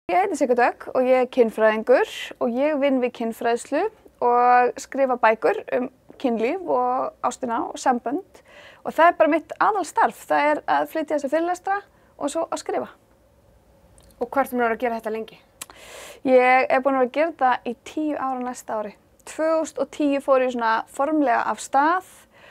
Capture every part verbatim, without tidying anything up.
Ég heiti Sigga Dögg og ég er kynfræðingur og ég vinn við kynfræðslu og skrifa bækur um kynlíf og ástina og sambönd og það er bara mitt aðalstarf, það er að flytja þessi fyrirlestra og svo að skrifa. Og hvað ertu búin að vera að gera þetta lengi? Ég er búin að vera að gera þetta í tíu ára næsta ári. tvö þúsund og tíu fór ég svona formlega af stað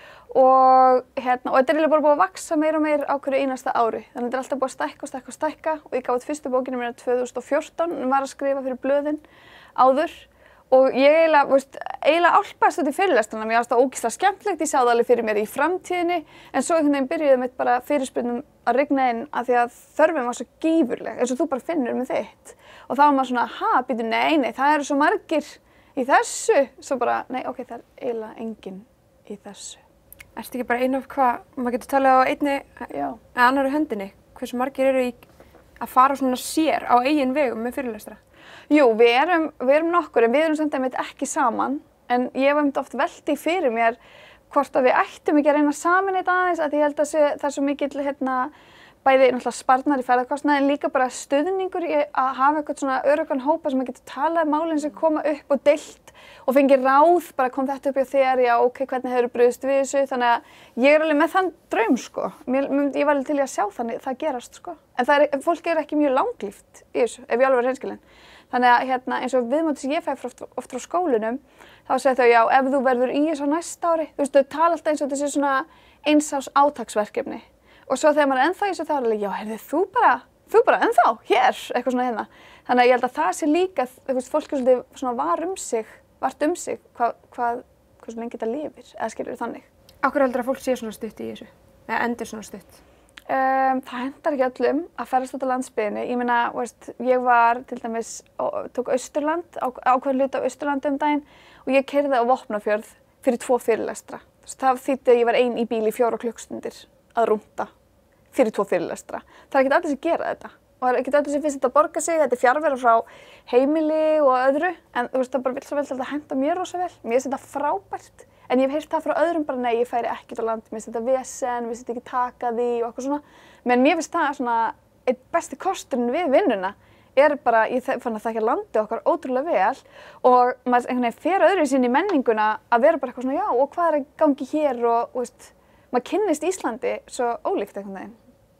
og, hérna, og þetta er eiginlega bara búið að vaxa meira og meira á hverju einasta ári. Þannig að þetta er alltaf búið að stækka og stækka og stækka og ég gaf út fyrstu bókina mína tvö þúsund og fjórtán en var að skrifa fyrir blöðin áður og ég eiginlega, veist, eiginlega álpaðist út í fyrirlestrana. Mér fannst það ógeðslega skemmtilegt, ég sá það alveg fyrir mér í framtíðinni en svo einhvern veginn byrjuði mitt bara fyrirspurnum að rigna inn af því að þörfin var svo gífurleg eins og þú bara finnur með þitt. Og þá var maður svona, ha, býtu, nei, nei, það eru svo margir í þessu. Svo bara, nei, ok, það er eiginlega enginn í þessu. Ertu ekki bara einu af hvað, maður getur talað á einni eða annarri höndinni, hversu margir eru í að fara svona sér á eigin vegum með fyrirlestra? Jú, við erum, við erum nokkur en við erum samt einmitt ekki saman en ég hef einmitt oft velt því fyrir mér hvort að við ættum ekki að reyna saman eitt aðeins að ég held að sé, það er svo mikill hérna, bæði náttúrulega sparnar í ferðarkostnaði en líka bara stuðningur í að hafa eitthvað svona öruggan hópa sem að geta talað málin sem koma upp og deilt og fengið ráð, bara kom þetta upp hjá þér, já ok, hvernig hefur brugðist við þessu, þannig að ég er alveg með þann draum sko, mér, ég var alveg til í að sjá þannig það gerast sko, en það er, fólk er ekki mjög langlíft í þessu, ef ég alveg er hreinskilin, þannig að hérna, eins og viðmóti sem ég fæ oft, oft frá skólunum, þá segja þau já, ef þú verður í þessu á næsta ári, þú veist, þau tala alltaf eins og þetta sé svona eins árs átaksverkefni og svo þegar maður er ennþá í þessu þá er alveg, já, heyrðu, þú bara, þú bara ennþá, hér, eitthvað svona hérna. Þannig að ég held að það sé líka, þú veist, fólk er svolítið svona var um sig, vart um sig, hvað, hvað, hvað lengi þetta lifir, eða skilur þannig. Af hverju heldur að fólk sé svona stutt í þessu, eða endur svona stutt? Um, það hendar ekki öllum að ferðast út á landsbyggðinni. Ég meina, veist, ég var til dæmis, ó, tók Austurland, á, ákveðin hluti á Austurlandi um daginn og ég keyrði á Vopnafjörð fyrir tvo fyrirlestra. Það þýddi að ég var ein í bíl í fjórar klukkustundir að rúnta fyrir tvo fyrirlestra. Það er ekkert allir sem gera þetta og það er ekkert allir sem finnst þetta að borga sig, þetta er fjarvera frá heimili og öðru en þú veist það bara vill svo vel til að henda mér rosa vel. Mér finnst þetta frábært en ég hef heyrt það frá öðrum bara nei, ég færi ekkert á land, mér finnst þetta vesen, mér finnst þetta ekki taka því og eitthvað svona. Men mér finnst það svona einn besti kosturinn við vinnuna er bara, ég fann að þekka landið okkar ótrúlega vel og maður einhvern veginn fer öðru sín í menninguna að vera bara eitthvað svona já og hvað er að gangi hér og veist, maður kynnist Íslandi svo ólíkt einhvern veginn.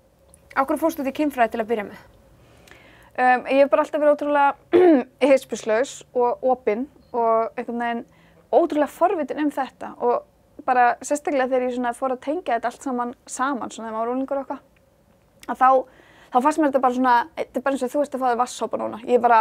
Á hverju fórstu út í kynfræði til að byrja með? Um, ég hef bara alltaf verið ótrúlega hispurslaus og opinn og einhvern veginn ótrúlega forvitin um þetta og bara sérstaklega þegar ég svona fór að tengja þetta allt saman saman svona þegar maður var unglingur og eitthvað að þá, þá fannst mér þetta bara svona, þetta er bara eins og þú veist að fá þér vatnssopa núna. Ég er bara,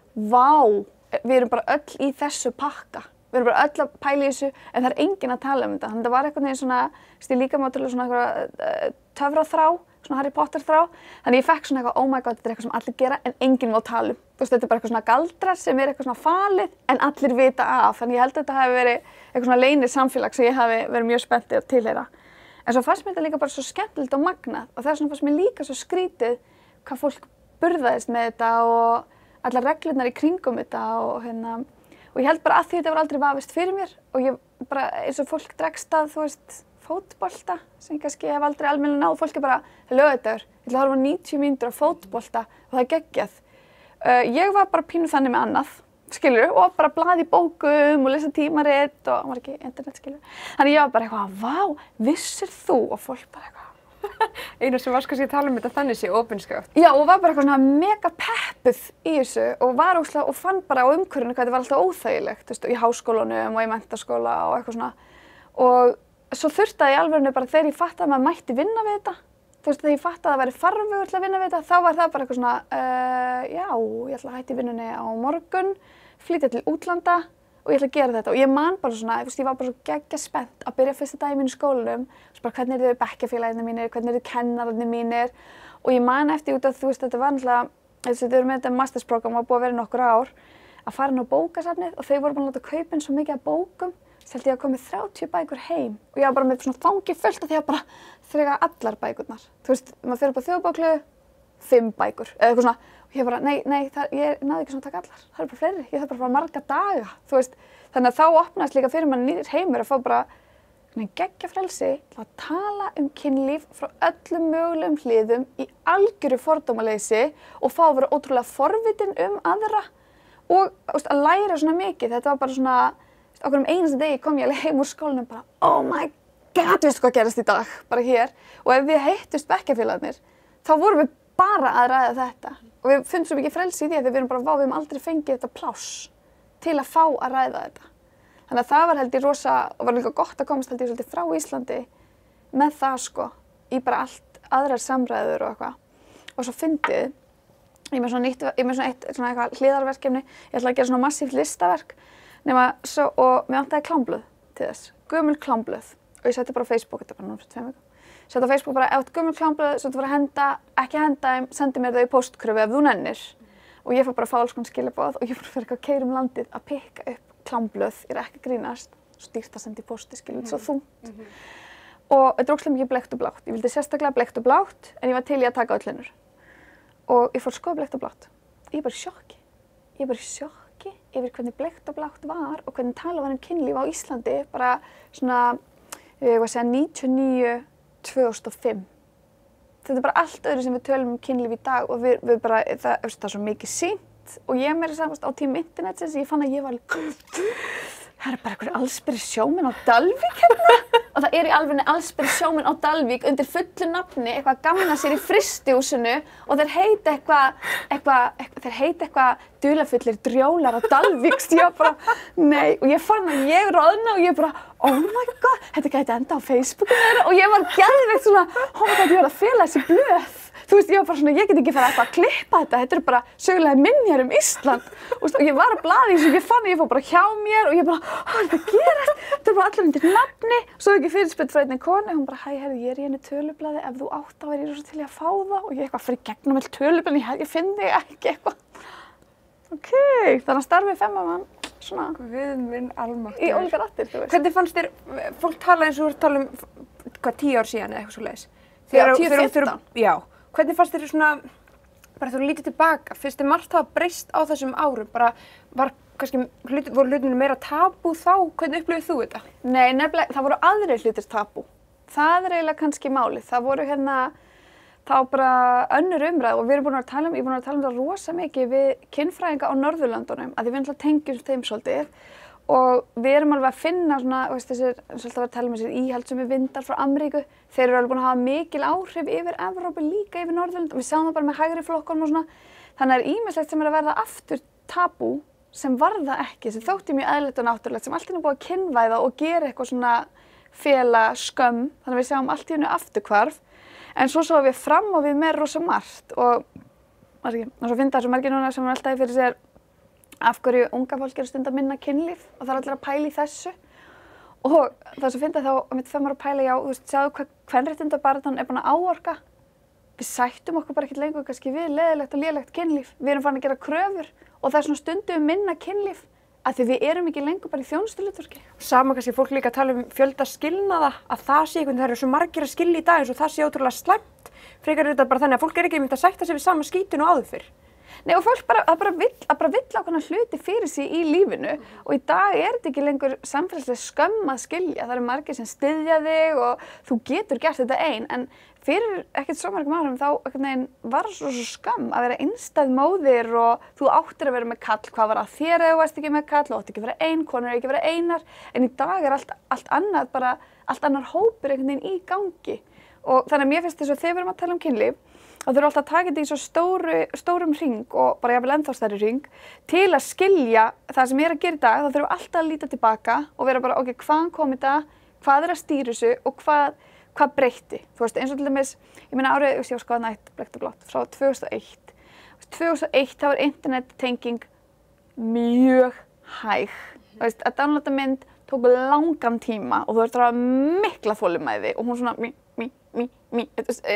vá, við erum bara öll í þessu pakka. Við erum bara öll að pæla í þessu en það er enginn að tala um þetta. Þannig að það var eitthvað neginn svona, ég líka með til svona eitthvað uh, töfraþrá, svona Harry Potter þrá. Þannig ég fekk svona eitthvað, oh my god, þetta er eitthvað sem allir gera en enginn má tala um. Þú veist, þetta er bara eitthvað svona galdrar sem er eitthvað svona falið en allir vita af. Þannig ég held að þetta hafi verið eitthvað svona leynið samfélag sem ég hafi verið mjög spenntið að tilheyra. En svo fannst mér þetta líka bara svo skemmtilegt og magnað og þess vegna fannst mér líka svo skrítið hvað fólk burðaðist með þetta og allar reglurnar í kringum þetta og hérna og ég held bara að því þetta var aldrei vafist fyrir mér og ég bara eins og fólk dregst að þú veist fótbolta sem ég kannski hef aldrei almennilega náð og fólk er bara lögadagur, ég ætla að horfa á níutíu mínútur á fótbolta og það er geggjað. Uh, ég var bara pínu þannig með annað, skilur og bara blaði í bókum og lesa tímarit og það var ekki internet skilur. Þannig ég var bara eitthvað, vá, vissir þú og fólk bara eitthvað. Einu sem var kannski að tala um þetta þannig sé opinskátt. Já og var bara eitthvað svona mega peppuð í þessu og var óslega og fann bara á umhverfinu hvað þetta var alltaf óþægilegt, þú veist, í háskólanum og í menntaskóla og eitthvað svona. Og svo þurfti ég alveg bara þegar ég fattaði að maður mætti vinna við þetta, þú veist, þegar ég fattaði að það væri farvegur til að vinna við þetta, þá var það bara eitthvað svona, uh, já, ég ætla að hætta í vinnunni á morgun, flytja til útlanda og ég ætla að gera þetta og ég man bara svona, þú veist, ég var bara svo geggja spennt að byrja fyrsta daginn minn í skólanum, þú veist bara hvernig eru þau bekkjarfélagarnir mínir, hvernig eru kennararnir mínir og ég man eftir út af þú veist, þetta var náttúrulega, þess að þau eru með þetta mastersprógram og búið að vera í nokkur ár, að fara inn á bókasafnið og þau voru búin að láta kaupa inn svo mikið af bókum, þess held ég að komið þrjátíu bækur heim og ég var bara með svona fangi fullt af því að bara þrega allar bækurnar, þú veist, maður fer upp á Þjóðbókhlöðu, fimm bækur eða eitthvað svona og ég bara, nei, nei, það, ég náði ekki svona að taka allar, það eru bara fleiri, ég þarf bara að fara marga daga, þú veist, þannig að þá opnaðist líka fyrir mann nýr heimur að fá bara geggja frelsi til að tala um kynlíf frá öllum mögulegum hliðum í algjöru fordómaleysi og fá að vera ótrúlega forvitin um aðra og veist, að læra svona mikið. Þetta var bara svona, veist, okkur um einasta degi kom ég alveg heim úr skólanum bara oh my god, veistu hvað gerast í dag, bara hér. Og ef við heittust bekkjarfélagarnir, þá vorum við bara að ræða þetta. Og við fundum svo mikið frelsi í því að við erum bara, vá, við hefum aldrei fengið þetta pláss til að fá að ræða þetta. Þannig að það var held ég rosa, og var líka gott að komast held ég svolítið frá Íslandi með það sko, í bara allt aðrar samræður og eitthvað. Og svo fyndið, ég er með svona, nýtt, ég er með svona eitt svona eitthvað hliðarverkefni, ég ætla að gera svona massíft listaverk, nema svo, og mér vantaði klámblöð til þess, gömul klámblöð. Og ég setti bara á Facebook, þetta er bara núna fyrir tveim vikum. Setti á Facebook bara, ef þú ert gömul klámblöð, svo þú fyrir að henda, ekki henda þeim, sendi mér þau í póstkröfu ef þú nennir. Og ég fór bara að fá alls konar skilaboð og ég fór fyrir eitthvað að keyra um landið að pikka upp klámblöð, ég er ekki að grínast, svo dýrt að senda í pósti, skilur, svo þungt. Mm-hmm. Og þetta er ógeðslega mikið bleikt og blátt. Ég vildi sérstaklega bleikt og blátt, en ég var til í að taka öll önnur. Og ég fór að skoða bleikt og blátt. Ég er bara í sjokki. Ég er bara í sjokki yfir hvernig bleikt og blátt var og hvernig talað var um kynlíf á Íslandi, bara svona, ég var að segja níutíu og níu til tvö þúsund og fimm. Þetta er bara allt öðru sem við tölum um kynlíf í dag og við, við bara, það, það er svo mikið sýnt. Og ég meira samast á tímum internetsins, ég fann að ég var alveg, það er bara einhverju allsberi sjómenn á Dalvík hérna. Og það er í alvegni allsberi sjómenn á Dalvík undir fullu nafni, eitthvað að gamna sér í frystihúsinu og þeir heita eitthvað, eitthvað, eitthvað, þeir heita eitthvað dularfullir drjólar á Dalvík. Ég var bara, nei, og ég fann að ég roðna og ég bara, oh my god, þetta gæti enda á Facebookinu þeirra og ég var geðveikt svona, oh my god, ég var að fela þessi blöð. Þú veist, ég var bara svona, ég get ekki fara eitthvað að klippa þetta, þetta eru bara sögulega minjar um Ísland. Og ég var að blaða í þessu, ég fann að ég fór bara hjá mér og ég bara, hvað er þetta að gerast? Þetta er bara allir undir nafni. Svo ekki fyrirspurn frá einni konu, hún bara, hæ, herri, ég er í henni tölublaði, ef þú átt að vera í rosa til í að fá það. Og ég eitthvað fyrir gegnum all tölublaðin, ég, ég finn þig ekki eitthvað. Ok, þannig að starfið femmamann, svona. Guð minn almáttugur. Í ólíkar áttir, þú veist. Hvernig fannst þér, fólk tala eins og þú ert að tala um, hvað, tíu ár síðan eða eitthvað svoleiðis? Já, tíu fimmtán. Já. Hvernig fannst þér svona, bara þú lítið tilbaka, finnst þér margt hafa breyst á þessum árum? Bara, var kannski, hlut, voru hlutinu meira tabú þá? Hvernig upplifið þú þetta? Nei, nefnilega, það voru aðrir hlutir tabú. Það er eiginlega kannski málið. Það voru hérna, þá bara önnur umræð og við erum búin að tala um, ég er búin að tala um það rosa mikið við kynfræðinga á Norðurlöndunum, að við erum alltaf tengjum þeim svolítið. Og við erum alveg að finna svona, veist, þessir, svolítið að tala um þessir íhaldssömu vindar frá Ameríku. Þeir eru alveg búin að hafa mikil áhrif yfir Evrópu, líka yfir Norðurlöndum. Við sjáum það bara með hægri flokkunum og svona. Þannig að það er ýmislegt sem er að verða aftur tabú sem var það ekki, sem þótti mjög eðlilegt og náttúrulegt, sem allt í einu búið að kynvæða og gera eitthvað svona fela skömm. Þannig að við sjáum allt í einu afturhvarf. En svo svo við fram og við með rosa margt og, og svo finna þessu margir núna sem er alltaf fyrir sér af hverju unga fólk eru stund að minna kynlíf og það er allir að pæla í þessu. Og það sem finna þá að mitt fem ára að pæla, já, þú veist, sjáðu hvað kvenréttindabaráttan er búin að áorka. Við sættum okkur bara ekkert lengur kannski við leiðilegt og lélegt kynlíf. Við erum farin að gera kröfur og það er svona stundum minna kynlíf að því við erum ekki lengur bara í þjónustuhlutverki. Sama kannski fólk líka að tala um fjölda skilnaða, að það sé einhvern, það eru svo margir að skilja í dag eins og það sé ótrúlega slæmt. Frekar er þetta bara þannig að fólk er ekki einmitt að sætta sig við sama skítinu áður fyrr. Nei, og fólk bara, að bara vill, að bara vill ákveðna hluti fyrir sig í lífinu og í dag er þetta ekki lengur samfélagslega skömm að skilja. Það eru margir sem styðja þig og þú getur gert þetta ein, en fyrir ekkert svo mörgum árum þá einhvern veginn var svo, svo skömm að vera einstæð móðir og þú áttir að vera með kall. Hvað var að þér ef þú varst ekki með kall? Þú átti ekki að vera ein, konur ekki að vera einar. En í dag er allt, allt annað, bara allt annar hópur einhvern veginn í gangi. Og þannig að mér finnst þess að þegar við erum að tala um kynlíf, þá þurfum alltaf að taka þetta í svo stóru, stórum hring og bara jafnvel ennþá stærri hring til að skilja það sem er að gera í dag. Þá þurfum við alltaf að líta tilbaka og vera bara, ok, hvaðan kom þetta, hvað er að stýra þessu og hvað, hvað breytti. Þú veist, eins og til dæmis, ég meina árið, ég var skoðað nætt bleikt og blátt frá tvö þúsund og eitt. tvö þúsund og eitt þá var internettenging mjög hæg. Þú veist, að downloada mynd tók langan tíma og þú þurftir að hafa mikla þolinmæði og hún svona mí, mí, mí, mí.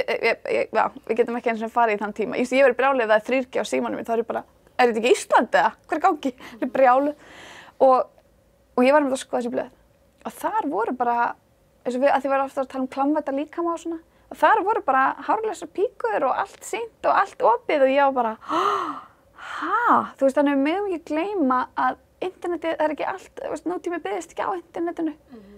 Já, við getum ekki eins og farið í þann tíma. Ég verið brjáluð ef það er þrjú G á símanum minn, þá er ég bara, er þetta ekki Íslandi eða? Hver er gangi? Ég er brjáluð. Og, og ég var með að skoða þessi blöð. Og þar voru bara, eins og við, að því við varum ofta að tala um klámvædda líkama og svona, og þar voru bara hárlausar píkur og allt sýnt og allt opið og ég var bara, ha? Þú veist, þannig við megum ekki gleyma að internetið, það er ekki allt, þú veist, nútími byggðist ekki á internetinu. Mm-hmm.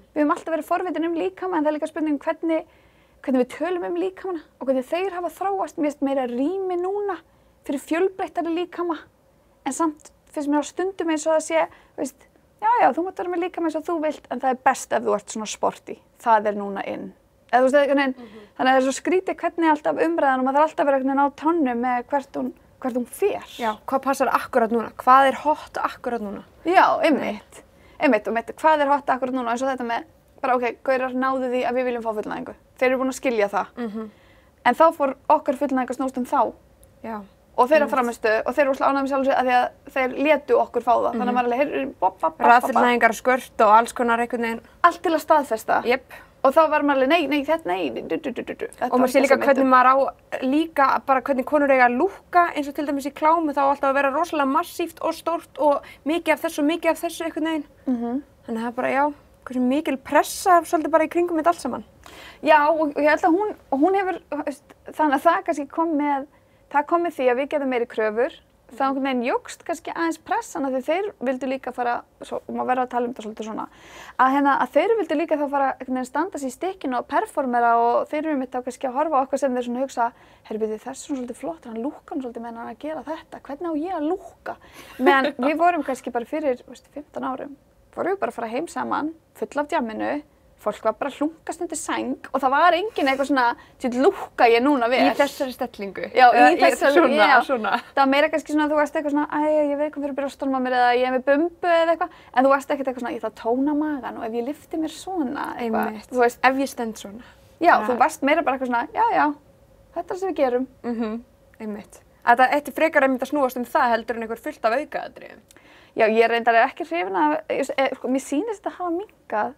við höfum alltaf verið forvitin um líkama en það er líka spurning hvernig, hvernig við tölum um líkamana og hvernig þeir hafa þróast. Mér finnst meira rými núna fyrir fjölbreyttari líkama en samt finnst mér á stundum eins og það sé, veist, já, já, þú mátt vera með líkama eins og þú vilt en það er best ef þú ert svona sporty. Það er núna inn. Eða, þú veist, mm -hmm. Þannig að það er svo skrítið hvernig alltaf umræðan og maður þarf alltaf að vera einhvern veginn á tánum með hvert hún, hvert hún fer. Já, hvað passar akkurat núna? Hvað er hot akkurat núna? Já, einmitt. Einmitt, og einmitt, hvað er hot akkurat núna? Eins og þetta með, bara ok, gaurar náðu því að við viljum fá fullnægingu. Þeir eru búin að skilja það. Mm -hmm. En þá fór okkar fullnægingu að snúast um þá. Já. Og þeirra framistu, og þeir eru óslega ánægðir með sjálf sig að því að þeir létu okkur fá það. Mm -hmm. Þannig að maður alveg, heyrðu, bopp, bopp, bopp, bopp. Raðfullnægingar, skört og alls konar einhvern veginn. Allt til að staðfesta. Jep. Og þá var maður alveg, nei, nei, þetta, nei, du, du, du, du, du. Og maður sé líka hvernig maður á, líka bara hvernig konur eiga að lúkka, eins og til dæmis í klámu, þá á alltaf að vera rosalega massíft og stórt og mikið af þessu og mikið af þessu einhvern veginn. Mm -hmm. Þannig að það er bara, já, hversu mikil pressa svolítið bara í kringum þetta allt saman. Já, og, og ég held að hún, og hún hefur, þannig að það kannski kom með, það kom með því að við gerðum meiri kröfur. Það einhvern veginn jógst kannski aðeins pressan af því þeir vildu líka fara, svo maður verður að tala um þetta svolítið svona, að, hérna, að þeir vildu líka þá fara einhvern veginn standa sig í stikkinu og performera og þeir eru mitt á kannski að horfa á okkur sem þeir svona hugsa, heyrðu við þessu svona svolítið flott, hann lúkkar hann svolítið meðan hann að gera þetta, hvernig á ég að lúkka? Meðan við vorum kannski bara fyrir, veist, fimmtán árum, vorum við bara að fara heim saman, full af djamminu, fólk var bara hlunkast undir sæng og það var enginn eitthvað svona, til lúkka ég núna vel. Í þessari stellingu. Já, í þessari, svona, já. Svona. Það var meira kannski svona að þú varst eitthvað svona, æ, ég veit hvað fyrir brjóstunum á mér eða ég er með bumbu eða eitthvað, en þú varst ekkert eitthvað svona, ég ætla að tóna magan og ef ég lyfti mér svona, eitthvað, þú veist. Ef ég stend svona. Já, ja. Þú varst meira bara eitthvað svona, já, já, þetta er það sem við gerum. Mhm, einmitt. Að það ætti frekar einmitt að snúast um það heldur en einhver fullt af aukaatriðum. Já, ég reyndar er ekki hrifin af, sko, mér sýnist þetta hafa minnkað.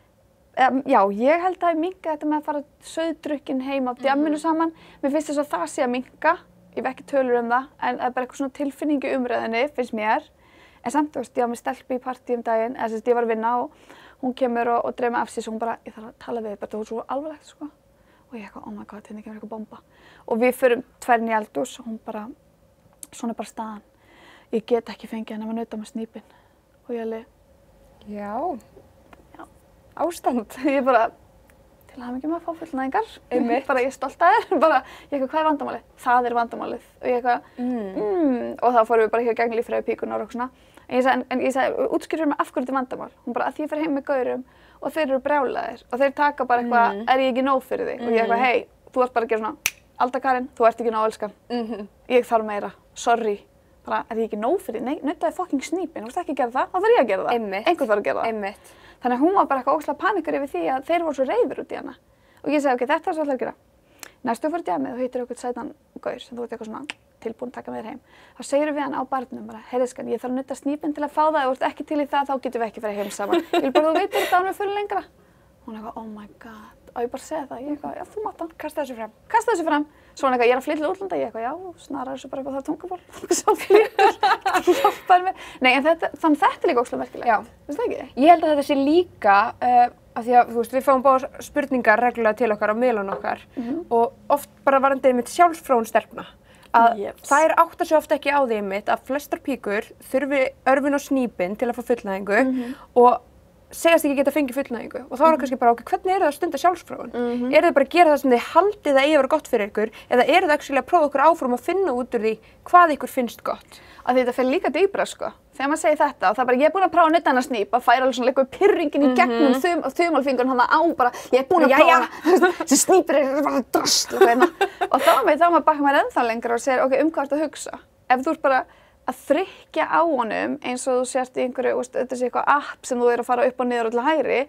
Já, ég held að það er minnkað þetta með að fara sauðdrukkin heim af djamminu saman. Mér finnst þess að það sé að minnka, ég veit ekki tölur um það, en það er bara eitthvað svona tilfinning í umræðinni, finnst mér. En samt, þú veist, ég var með stelpu í partí um daginn, eða þess að ég var að vinna og hún kemur og, og dreif mig af sér og hún bara, ég þarf að tala við þig, þetta var svo alvarlegt, sko. Og ég eitthvað, oh my god, hérna kemur eitthvað bomba. Og við förum tværinn í eldhús og hún bara, svona er bara staðan. Ég get ekki fengið henni að nauta með snýpinn. Og ég alveg, já. Ástand. Ég bara, til að hafa mikið með að fá fullnægingar. Einmitt. Bara ég er stolt að þér. Bara, ég eitthvað, hvað er vandamálið? Það er vandamálið. Og ég eitthvað, mm. Mm. Og þá fórum við bara hér gegn líffræðipíkunar og svona. En ég sagði, en ég sagði, útskýrðu mig af hverju þetta er vandamál. Hún bara, að því ég fer heim með gaurum og þeir eru brjálaðir. Og þeir taka bara eitthvað, mm. er ég ekki nóg fyrir þig? Mm. Og ég eitthvað, hei, þú ert bara að gera svona, Alda Karin, þú ert ekki nóg elskan. Mm -hmm. Ég þarf meira, sorry. Bara, er ég ekki nóg fyrir þig? Nei, nautaði fucking snýpinn. Þú veist ekki að gera það, þá þarf ég að gera það. Einmitt. Einhver þarf að gera það. Einmitt. Þannig að hún var bara eitthvað ógeðslega panikar yfir því að þeir voru svo reiðir út í hana. Og ég segi, ok, þetta er svo alltaf að gera. Næstu fyrir djamið og hittir okkur sætan gaur sem þú ert eitthvað svona tilbúin að taka með þér heim. Þá segir við hann á barnum bara, heyrðiskan, ég þarf að nutta snýpinn til að fá það, ef þú ert ekki til í það, þá getum við ekki farið heim saman. Ég vil bara, þú veitir þetta ánum fyrir lengra. Hún er eitthvað, oh my god, og ég bara segi það, ég eitthvað, já, þú mátt hann. Kasta þessu fram. Kasta þessu fram. Svo hann eitthvað, ég er að flytja til útlanda, ég eitthvað, já, snarar þessu bara upp á það tungumál. Svo flyttur, hjálpar mér. Nei, en þetta, þannig þetta er líka ógeðslega merkilegt. Já. Veistu það ekki? Ég held að þetta sé líka, uh, af því að, þú veist, við fáum báða spurningar reglulega til okkar á miðlun okkar mm-hmm. og oft bara varandi einmitt sjálfsfróun stelpna. Að yes. þær áttar sig oft ekki á því einmitt að flestar píkur þurfi örfin og snýpinn til að fá fullnægingu mm-hmm. og segjast ekki geta fengið fullnægingu og þá er það kannski bara, ok, hvernig eru það að stunda sjálfsfróun? Mm-hmm. Eru þið bara að gera það sem þið haldið að eigi að vera gott fyrir ykkur eða eru þið actually að prófa ykkur áfram að finna út úr því hvað ykkur finnst gott? Að þetta fer líka dýpra, sko. Þegar maður segir þetta og það er bara, ég er búin að prófa að nutta hennar snýp, að færa alveg svona leikur pyrringin í gegnum mm-hmm. þum, þumalfingurinn hann á bara, ég er búin að prófa hana, þessi snýpur er bara drasl og hérna. Og þá veit þá maður baka maður ennþá lengra og segir, ok, um hvað ertu að hugsa? Ef þú ert bara að þrykkja á honum eins og þú sért í einhverju, veist, þetta sé eitthvað app sem þú er að fara upp og niður og til hægri,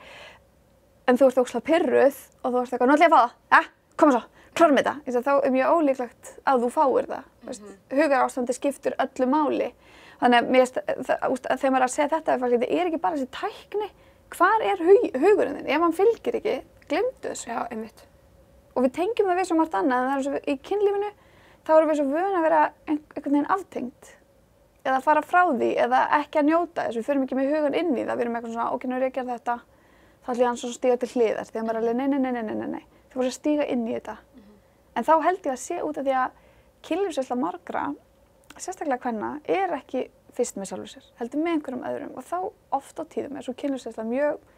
en þú ert ógeðslega pirruð og þú ert eitthvað, nú ætla ég að fá það, ja, koma svo, klárum þetta. Ég segi, þá er mjög ólíklegt að þú fáir það. Mm-hmm. Hugarástandi skiptir öllu máli. Þannig að mér, það, þegar maður er að segja þetta, þetta er ekki bara þessi tækni, hvar er hug, hugurinn þinn? Ef hann fylgir ekki, gleymdu þessu. Já, einmitt. Og við tengjum það við svo margt annað, en það er svo, í kynlífinu, þá erum við svo vön að vera einhvern veginn aftengd. Eða fara frá því, eða ekki að njóta þess. Við förum ekki með hugan inn í það, við erum eitthvað svona, ok, nú er ég að gera þetta, þá ætla ég hans að stíga til hliðar, þegar maður er alveg, nei, nei, nei, nei, nei, nei, nei. Þú voru að stíga inn í þetta. Mm-hmm. En þá held ég að sé út af því að kynlífsveisla margra, sérstaklega kvenna, er ekki fyrst með sjálfur sér, heldur með einhverjum öðrum og þá oft á tíðum er svo kynlífsveisla mjög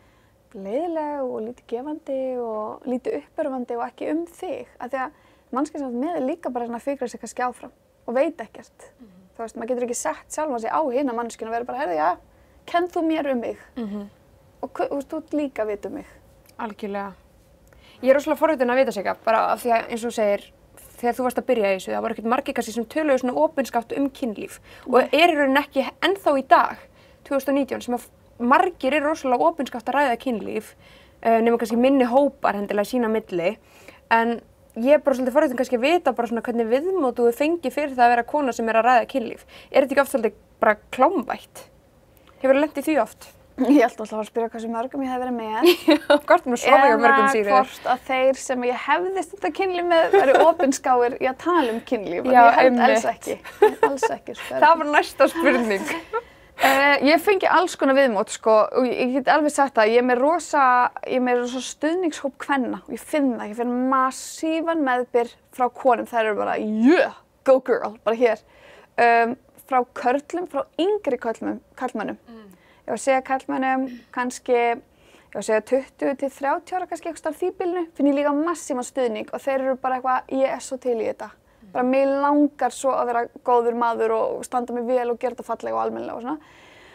leiðileg og lítið gefandi og lítið uppörvandi og ekki um þig. Af því að manneskja sem með er líka bara svona að fikra sig kannski áfram og veit ekkert. Mm -hmm. Þú veist, maður getur ekki sett sjálfa sig á hina manneskjuna og verið bara, heyrðu, já, kenn þú mér um mig. Mm -hmm. Og þú veist, þú ert líka að vita um mig. Algjörlega. Ég er rosalega forvitin að vita sig, bara af því að eins og þú segir, þegar þú varst að byrja í þessu, það voru ekkert margir kannski sem töluðu svona opinskátt um kynlíf. Mm. Og er í rauninni ekki ennþá í dag, tvö þúsund og nítján, sem að margir eru rosalega opinskátt að ræða kynlíf, uh, nema kannski minni hópar hendilega sína milli. En ég er bara svolítið forvitin kannski að vita bara svona hvernig viðmót þú fengi fyrir það að vera kona sem er að ræða kynlíf. Er þetta ekki oft svolítið bara klámvætt? Hefurðu lent í því oft? Ég held alltaf að spyrja hversu mörgum ég hef verið með. Já, hvort maður sofa hjá mörgum síður. Eða hvort að þeir sem ég hefði stundað kynlíf með væru opinskáir í að tala um kynlíf. Já, ég held alls ekki. Alls ekki, sko. Það var næsta spurning. uh, ég fengi alls konar viðmót, sko, og ég get alveg sagt það. Ég er með rosa, ég er með rosa stuðningshóp kvenna og ég finn það. Ég finn massívan meðbyr frá konum. Þær eru bara, yeah, go girl, bara hér. Um, frá körlum, frá yngri körlum, karlmönnum. Mm. Ég var að segja karlmönnum kannski, ég var að segja tuttugu til þrjátíu ára kannski eitthvað starf því bylnu, finn ég líka massívan stuðning og þeir eru bara eitthvað, ég er svo til í þetta. Mm. Bara mig langar svo að vera góður maður og standa mig vel og gera þetta fallega og almennilega og svona.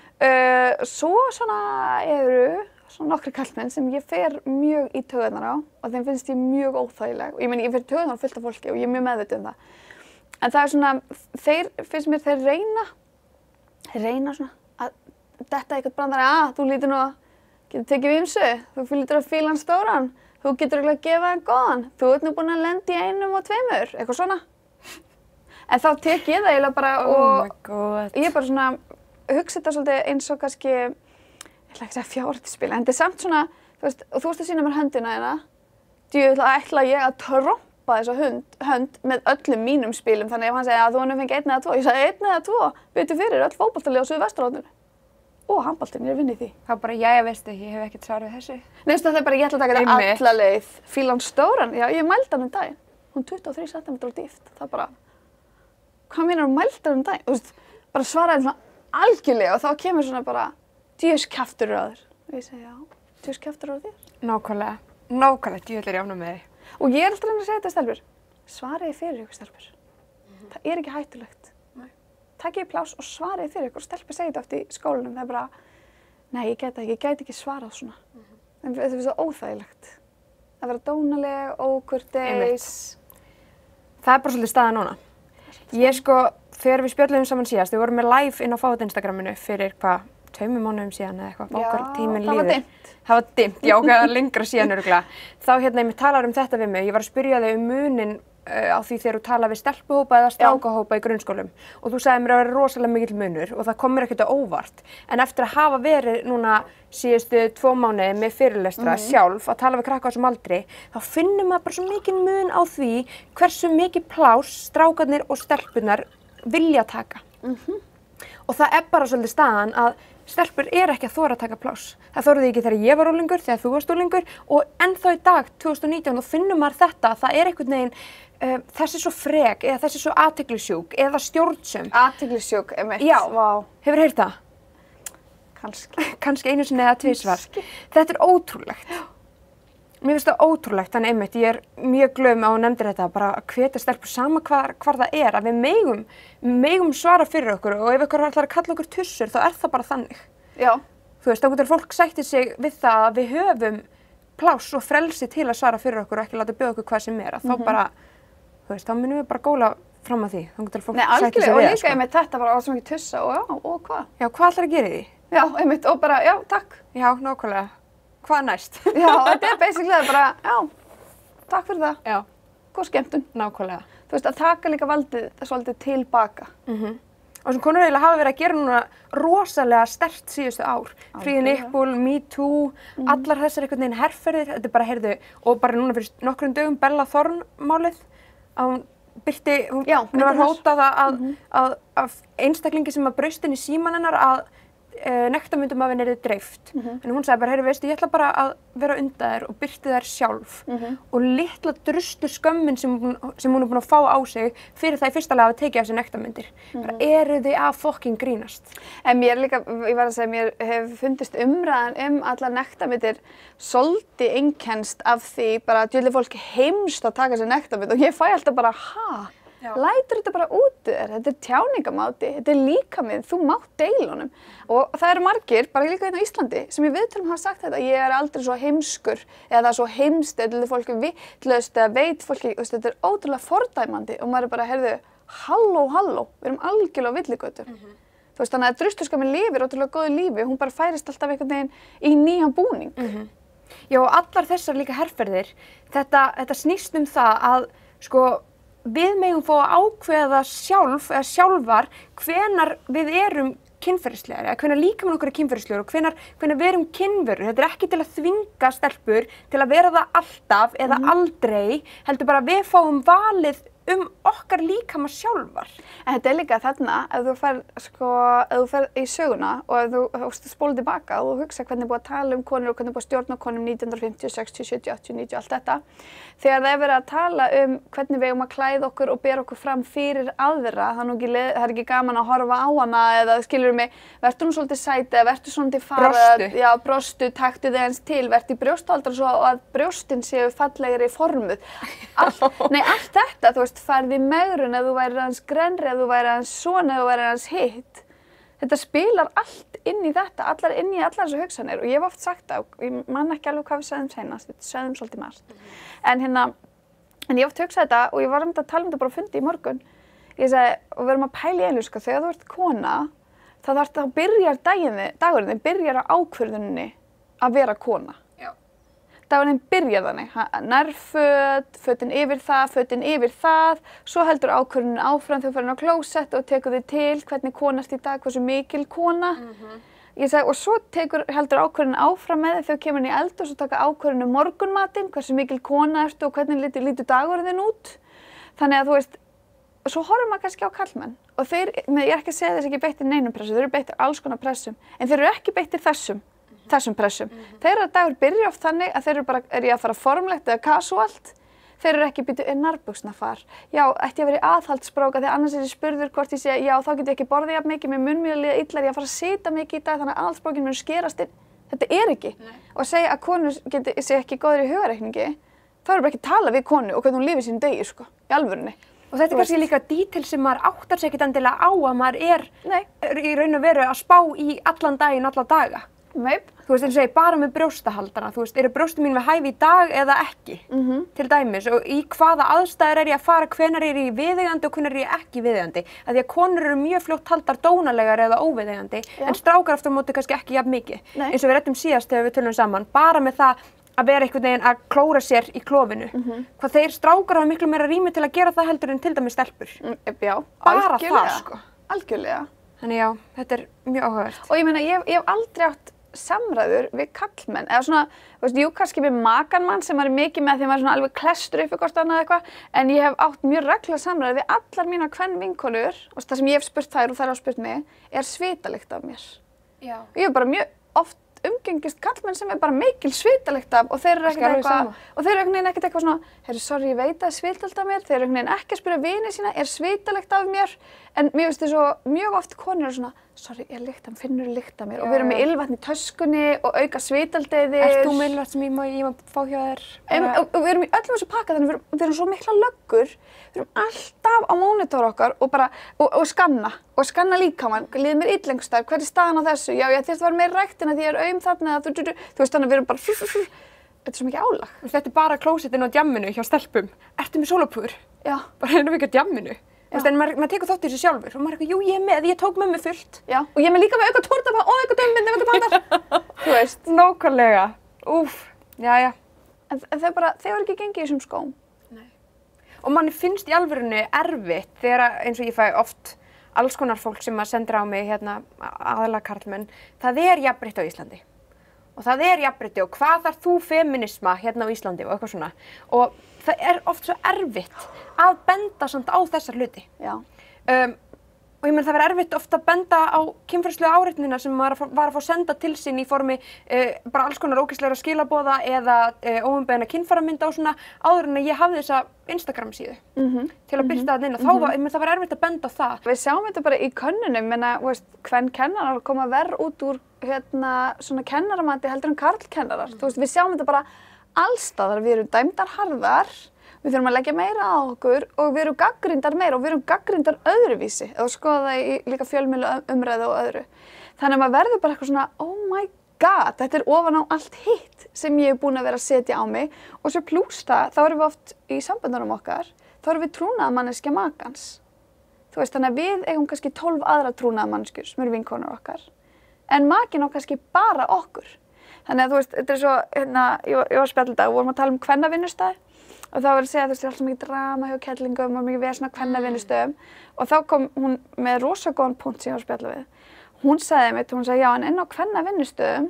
Uh, svo svona eru svona nokkri karlmenn sem ég fer mjög í taugarnar á og þeim finnst ég mjög óþægileg. Og ég meina, ég fer í taugarnar á fullt af fólki og ég er mjög meðvituð um það. En það er svona, þeir, finnst mér þeir reyna, þeir reyna svona að detta eitthvað brandari, að þú lítur nú að getur tekið við ýmsu, þú lítur að fíla hann stóran, þú getur ekki að gefa hann góðan, þú ert nú búin að lenda í einum og tveimur, eitthvað svona. En þá tek ég það eiginlega bara og oh ég er bara svona, hugsa þetta svolítið eins og kannski, ég ætla ekki að segja fjárhættuspil, en þetta er samt svona, þú veist, og þú veist að sína mér höndina hérna, djöfull ætla ég að trompa þessa hund, hönd með öllum mínum spilum, þannig ef hann segir að þú hann fengið einn eða tvo, ég sagði einn eða tvo, veitu fyrir, öll fótboltalið á Suðvesturhorninu. Og handboltinn, ég er að vinna í því. Það er bara, jæja, veistu, ég hef ekkert svar við þessu. Nei, það er bara, ég ætla að taka þetta alla leið. Fíla hann stóran, já, ég mældi hann um daginn. Hún tuttugu og þrír sentimetrar á dýpt. Það er bara, hvað meinar hún mældi hann um daginn? Þú veist, bara svaraði svona algjörlega og þá kemur svona bara, djöfus kjaftur á þér. Og ég segi, já, djöfus kjaftur á þér. Nákvæmlega, nákvæmlega, djöfull er ég ánægð með þig. Og ég er alltaf að reyna að segja þetta, stelpur. Svariði fyrir ykkur, stelpur. Mm-hmm. Það er ekki hættulegt. Takið í pláss og svariði fyrir ykkur og stelpur segja þetta oft í skólanum. Það er bara, nei, ég get ekki, ég get ekki svarað svona. Mm-hmm. Það finnst það óþægilegt. Að vera dónaleg, ókurteis. Það er bara svolítið staðan núna. Ég sko, þegar við spjöllum saman síðast, við vorum með live inn á Fáið Instagraminu fyrir hvað, tveimur mánuðum síðan eða eitthvað, bákar tíminn líður. Já, það var dimmt. Það var dimmt, já, hvað lengra síðan örgulega. Þá hérna, ég talar um þetta við mig, ég var að spyrja þig um munin Uh, á því þegar þú tala við stelpuhópa eða strákahópa í grunnskólum og þú sagði mér að vera rosalega mikill munur og það kom mér ekkert á óvart en eftir að hafa verið núna síðustu tvo mánuði með fyrirlestra mm-hmm. sjálf að tala við krakka á þessum aldri þá finnum maður bara svo mikinn mun á því hversu mikið pláss strákarnir og stelpunar vilja taka mm-hmm. og það er bara svolítið staðan að stelpur er ekki að þora að taka pláss. Það þorði ekki þegar ég var úlingur, þegar þú varst úlingur og ennþá í dag, tvö þúsund og nítján, þá finnum maður þetta, það er einhvern veginn uh, þessi svo frek eða þessi svo athyglisjúk eða stjórnsöm. Athyglisjúk, einmitt. Já, Vá. Hefur heyrt það? Kannski. Kannski einu sinni eða tvisvar. Þetta er ótrúlegt. Mér finnst það ótrúlegt, þannig einmitt, ég er mjög glöð með að þú nefndir þetta, bara að hvetja stelpur sama hvar, hvar það er, að við megum, megum svara fyrir okkur og ef ykkur ætlar að kalla okkur tussur, þá er það bara þannig. Já. Þú veist, þá getur fólk sættið sig við það að við höfum pláss og frelsi til að svara fyrir okkur og ekki láta bjóða okkur hvað sem er, að mm-hmm. þá bara, þú veist, þá munum við bara góla fram að því, þá getur fólk sættið sig við það. Nei, algjörlega, og líka sko. Einmitt þetta bara á svo mikið tussa og já, og hvað? Já, hvað ætlar að gera í því? Já, einmitt, og bara, já, takk. Já, nákvæmlega. Hvað næst? Já, þetta er basically bara, já, takk fyrir það. Já. Góð skemmtun. Nákvæmlega. Þú veist, að taka líka valdið svolítið tilbaka. Mhm. Og sem konur eiginlega hafa verið að gera núna rosalega sterkt síðustu ár. Free Nipple, Me Too, mm. allar þessar einhvern veginn herferðir, þetta er bara, heyrðu, og bara núna fyrir nokkrum dögum Bella Thorne málið, að hún byrti, hún, Já, hún var hótað að, mm-hmm. að, að einstaklingi sem að braust inn í síman hennar að uh, nektarmyndum af henni yrði dreift. Mm -hmm. En hún sagði bara, heyrðu, veistu, ég ætla bara að vera undan þér og birti þær sjálf. Mm -hmm. Og litla druslu skömmin sem, hún- sem hún er búin að fá á sig fyrir það í fyrsta lega að tekið af sér nektarmyndir. Mm -hmm. Bara eru þið að fucking grínast? En mér líka, ég var að segja, mér hef fundist umræðan um allar nektarmyndir svolítið einkennst af því bara að djöðli fólk heimst að taka sér nektarmynd og ég fæ alltaf bara, ha? Já. Lætur þetta bara út þér, þetta er tjáningamáti, þetta er líkamið, þú mátt deila honum. Og það eru margir, bara líka hérna á Íslandi, sem ég viðtölum hafa sagt þetta, ég er aldrei svo heimskur eða svo heimst, eða fólk er vitlaust eða veit fólki, þetta er ótrúlega fordæmandi og maður er bara, heyrðu, halló, halló, við erum algjörlega á villigötu. Mm -hmm. Þú veist, þannig að drusluskömmin lifir ótrúlega góðu lífi, hún bara færist alltaf einhvern veginn í nýjan búning. Mm -hmm. Já, og allar þessar líka herferðir, þetta, þetta snýst um það að, sko, við megum fá að ákveða sjálf eða sjálfar hvenar við erum kynferðislegar eða hvenar líkamann okkar er kynferðislegur og hvenar, hvenar við erum kynverur. Þetta er ekki til að þvinga stelpur til að vera það alltaf eða mm-hmm. aldrei, heldur bara að við fáum valið um okkar líkama sjálfar. En þetta er líka þarna, ef þú fer, sko, ef þú fer í söguna og ef þú, þú spólur tilbaka og þú hugsa hvernig er búið að tala um konur og hvernig er búið að stjórna konum nítján hundruð fimmtíu, sextíu, sjötíu, áttatíu, níutíu, allt þetta. Þegar það er verið að tala um hvernig við eigum að klæða okkur og bera okkur fram fyrir aðra, það er, ekki, það er ekki gaman að horfa á hana eða skilur mig, vertu nú svolítið sæti eða vertu svolítið fara, brostu, já, brostu, taktu þig eins til, vertu í brjóstaldra svo að brjóstin séu fallegri formuð. Allt, nei, allt þetta, þú veist, farði í megrun ef þú væri hans grenri, ef þú væri hans svona, ef þú væri hans hitt. Þetta spilar allt inn í þetta, allar inn í allar þessu hugsanir og ég hef oft sagt það, ég man ekki alveg hvað við sögðum seinast, við sögðum svolítið margt. Mm-hmm. En hérna, en ég hef oft hugsað þetta og ég var um þetta að tala um þetta bara á fundi í morgun. Ég sagði, og við erum að pæla í einu, sko, þegar þú ert kona, þá þarf þá byrjar daginni, dagurinn þinn byrjar á ákvörðuninni að vera kona. Dagurinn byrjar þannig, nærföt, fötin yfir það, fötin yfir það, svo heldur ákvörðunin áfram þegar þú fer inn á klósett og tekur þig til hvernig kona ert í dag, hversu mikil kona. Mm-hmm. Ég segi, og svo tekur, heldur ákvörðunin áfram með þig þegar þú kemur inn í eldhús og taka ákvörðunin um morgunmatinn, hversu mikil kona ertu og hvernig lítur, lítur dagurinn þinn út. Þannig að þú veist, svo horfum maður kannski á karlmenn og þeir, ég er ekki að segja þess ekki beittir neinum pressu, þeir eru beittir alls konar pressum, en þeir eru ekki beittir þessum. þessum pressum. Mm-hmm. Þeirra dagur byrja oft þannig að þeir eru bara, er ég að fara formlegt eða casualt? Þeir eru ekki býtu, er nærbuxna far? Já, ætti ég að vera í aðhaldsbrók þegar annars er ég spurður hvort ég sé, já, þá get ég ekki borðið jafn mikið, mér mun mér að líða illa, er ég að fara að sita mikið í dag þannig að aðhaldsbrókin mun skerast inn. Þetta er ekki. Nei. Og að segja að konur geti, sé ekki góður í hugareikningi, þá eru bara ekki að tala við konu og hvernig hún lifir sínu degi, sko, í alvörunni. Og þetta er kannski líka dítil sem maður áttar sig ekkert endilega á að maður er, er í raun og veru að spá í allan daginn, alla daga. Meip. Þú veist, eins og segi, bara með brjóstahaldana, þú veist, eru brjóstin mín við hæfi í dag eða ekki, mm-hmm. til dæmis, og í hvaða aðstæður er ég að fara, hvenær er ég viðeigandi og hvenær er ég ekki viðeigandi. Af því að konur eru mjög fljótt taldar dónalegar eða óviðeigandi, ja. En strákar aftur á móti kannski ekki jafn mikið. Nei. Eins og við ræddum síðast þegar við tölum saman, bara með það að vera einhvern veginn að klóra sér í klofinu. Mm-hmm. Hvað þeir strákar hafa miklu meira rými til að gera það heldur en til dæmis stelpur. Mm, já, bara algjörlega. Það, sko. Algjörlega. Þannig já, þetta er mjög áhugavert. Og ég meina, ég, ég hef aldrei átt samræður við kallmenn, eða svona, þú veist, jú, kannski við makan mann sem maður er mikið með því að maður er svona alveg klestur upp eitthvað annað eitthvað, en ég hef átt mjög reglulega samræður við allar mínar kvenvinkonur, og það sem ég hef spurt þær og þær hafa spurt mig, er svitalykt af mér. Já. Og ég hef bara mjög oft umgengist kallmenn sem er bara mikil svitalykt af og þeir eru ekkert eitthvað, og þeir eru einhvern veginn ekkert eitthvað svona, heyrðu, sorry, ég veit að það er svitalykt af mér, þeir eru einhvern veginn ekki að spyrja vini sína, er svitalykt af mér, en mér finnst þess að mjög oft konur eru svona, sorry, ég lykt hann, finnur þú lykt af mér, já, og við erum með ylvatn í töskunni og auka svitaldeyðir. Ert þú með ylvatn sem ég má, ég má fá hjá þér? En, og, og við erum í öllum þessu pakka, þannig við erum, við erum svo mikla löggur, við erum alltaf á monitor okkar og bara, og, og skanna, og skanna líkamann, líður mér illa einhvers staðar, hver er staðan á þessu? Já, ég þyrfti að vera meira ræktin að því ég er aum þarna, þú, þú, þú, þú veist þannig að við erum bara, þetta er svo mikið álag. Þetta er bara klósettinn á djamminu hjá stelpum. Ertu með sólapúður? Já. Bara erum við ekki á djamminu. Þú veist, en maður, maður tekur þátt í þessu sjálfur og maður er eitthvað, jú, ég er með, ég tók með mig fullt. Já, og ég er með líka með auka tórtapa og auka dömbindi ef þetta bandar. Þú veist. Nákvæmlega. Úff, já, já. En, en þau bara, þau eru ekki gengið í þessum skóm. Nei. Og manni finnst í alvörunni erfitt þegar, eins og ég fæ oft alls konar fólk sem að sendir á mig, hérna, aðalega karlmenn, það er jafnrétti á Íslandi. Og það er jafnrétti og hvað þarf þú feminisma hérna á Íslandi og eitthvað svona. Og það er oft svo erfitt að benda samt á þessar hluti. Já. Um, og ég menn það verður erfitt ofta að benda á kynferðislegu áreitnina sem maður var að fá senda til sín í formi uh, bara alls konar ógeðslegra skilaboða eða uh, óumbeðna kynfæramynda og svona áður en að ég hafði þessa Instagram síðu mm-hmm. til að byrta það inn og þá var, ég menn það var erfitt að benda á það. Við sjáum þetta bara í könnunum, menna, veist, hvern kennarar koma verð út úr hérna svona kennaramati heldur en karlkennarar. Mm. Þú veist, við sjáum þetta bara allstaðar, við erum dæmdar harðar, við þurfum að leggja meira á okkur og við erum gagnrýndar meira og við erum gagnrýndar öðruvísi ef þú skoða það í líka fjölmiðla umræðu og öðru. Þannig að maður verður bara eitthvað svona, oh my god, þetta er ofan á allt hitt sem ég hef búin að vera að setja á mig og svo plús það, þá erum við oft í samböndunum okkar, þá erum við trúnaðarmanneskja makans. Þú veist, þannig að við eigum kannski tólf aðra trúnaðarmanneskjur sem eru vinkonur okkar, en makinn á kannski bara okkur. Þannig að þú veist, þetta er svo, hérna, ég var, ég var spjalldag og vorum að tala um kvennavinnustæði og þá var að segja að þú veist, það er alltaf mikið drama hjá kettlingum og mikið vesna kvennavinnustöðum og þá kom hún með rosa góðan punkt sem ég var að spjalla við. Hún sagði mitt, hún sagði já, en inn á kvennavinnustöðum,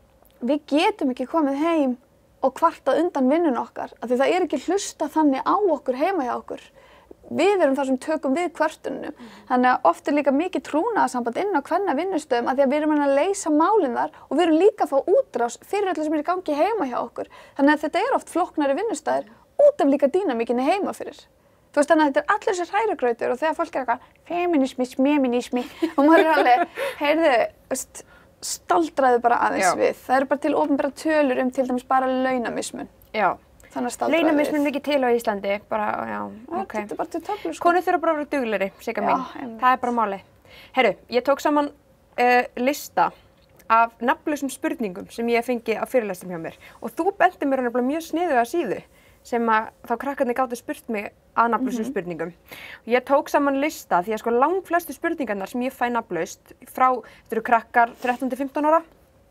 við getum ekki komið heim og kvartað undan vinnun okkar, af því það er ekki hlusta þannig á okkur heima hjá okkur. Við erum það sem tökum við kvörtunum. Mm. Þannig að oft er líka mikið trúnaðarsamband inn á kvennavinnustöðum af því að við erum að leysa málin þar og við erum líka að fá útrás fyrir öllu sem er í gangi heima hjá okkur. Þannig að þetta er oft flóknari vinnustæðir út af líka dýnamíkinni heima fyrir. Þú veist, þannig að þetta er allir þessar hrærigrautur og þegar fólk er eitthvað feminismi, smeminismi og maður er alveg, heyrðu, veist, staldraðu bara aðeins Já. Við. Það eru bara til opinbera tölur um til dæmis bara launamismun. Já. Launamismun er ekki til á Íslandi, bara, já, ok. Þetta er bara til töflu, sko. Konur þurfa bara að vera duglegri, Sigga mín. Það er bara málið. Herru, ég tók saman uh, lista af nafnlausum spurningum sem ég fengi á fyrirlestum hjá mér og þú benti mér nefnilega mjög sniðuga síðu sem að þá krakkarnir gátu spurt mig að nafnlausum mm-hmm. spurningum. Ég tók saman lista því að sko langflestu spurningarnar sem ég fæ nafnlaust frá, þetta eru krakkar þrettán til fimmtán ára,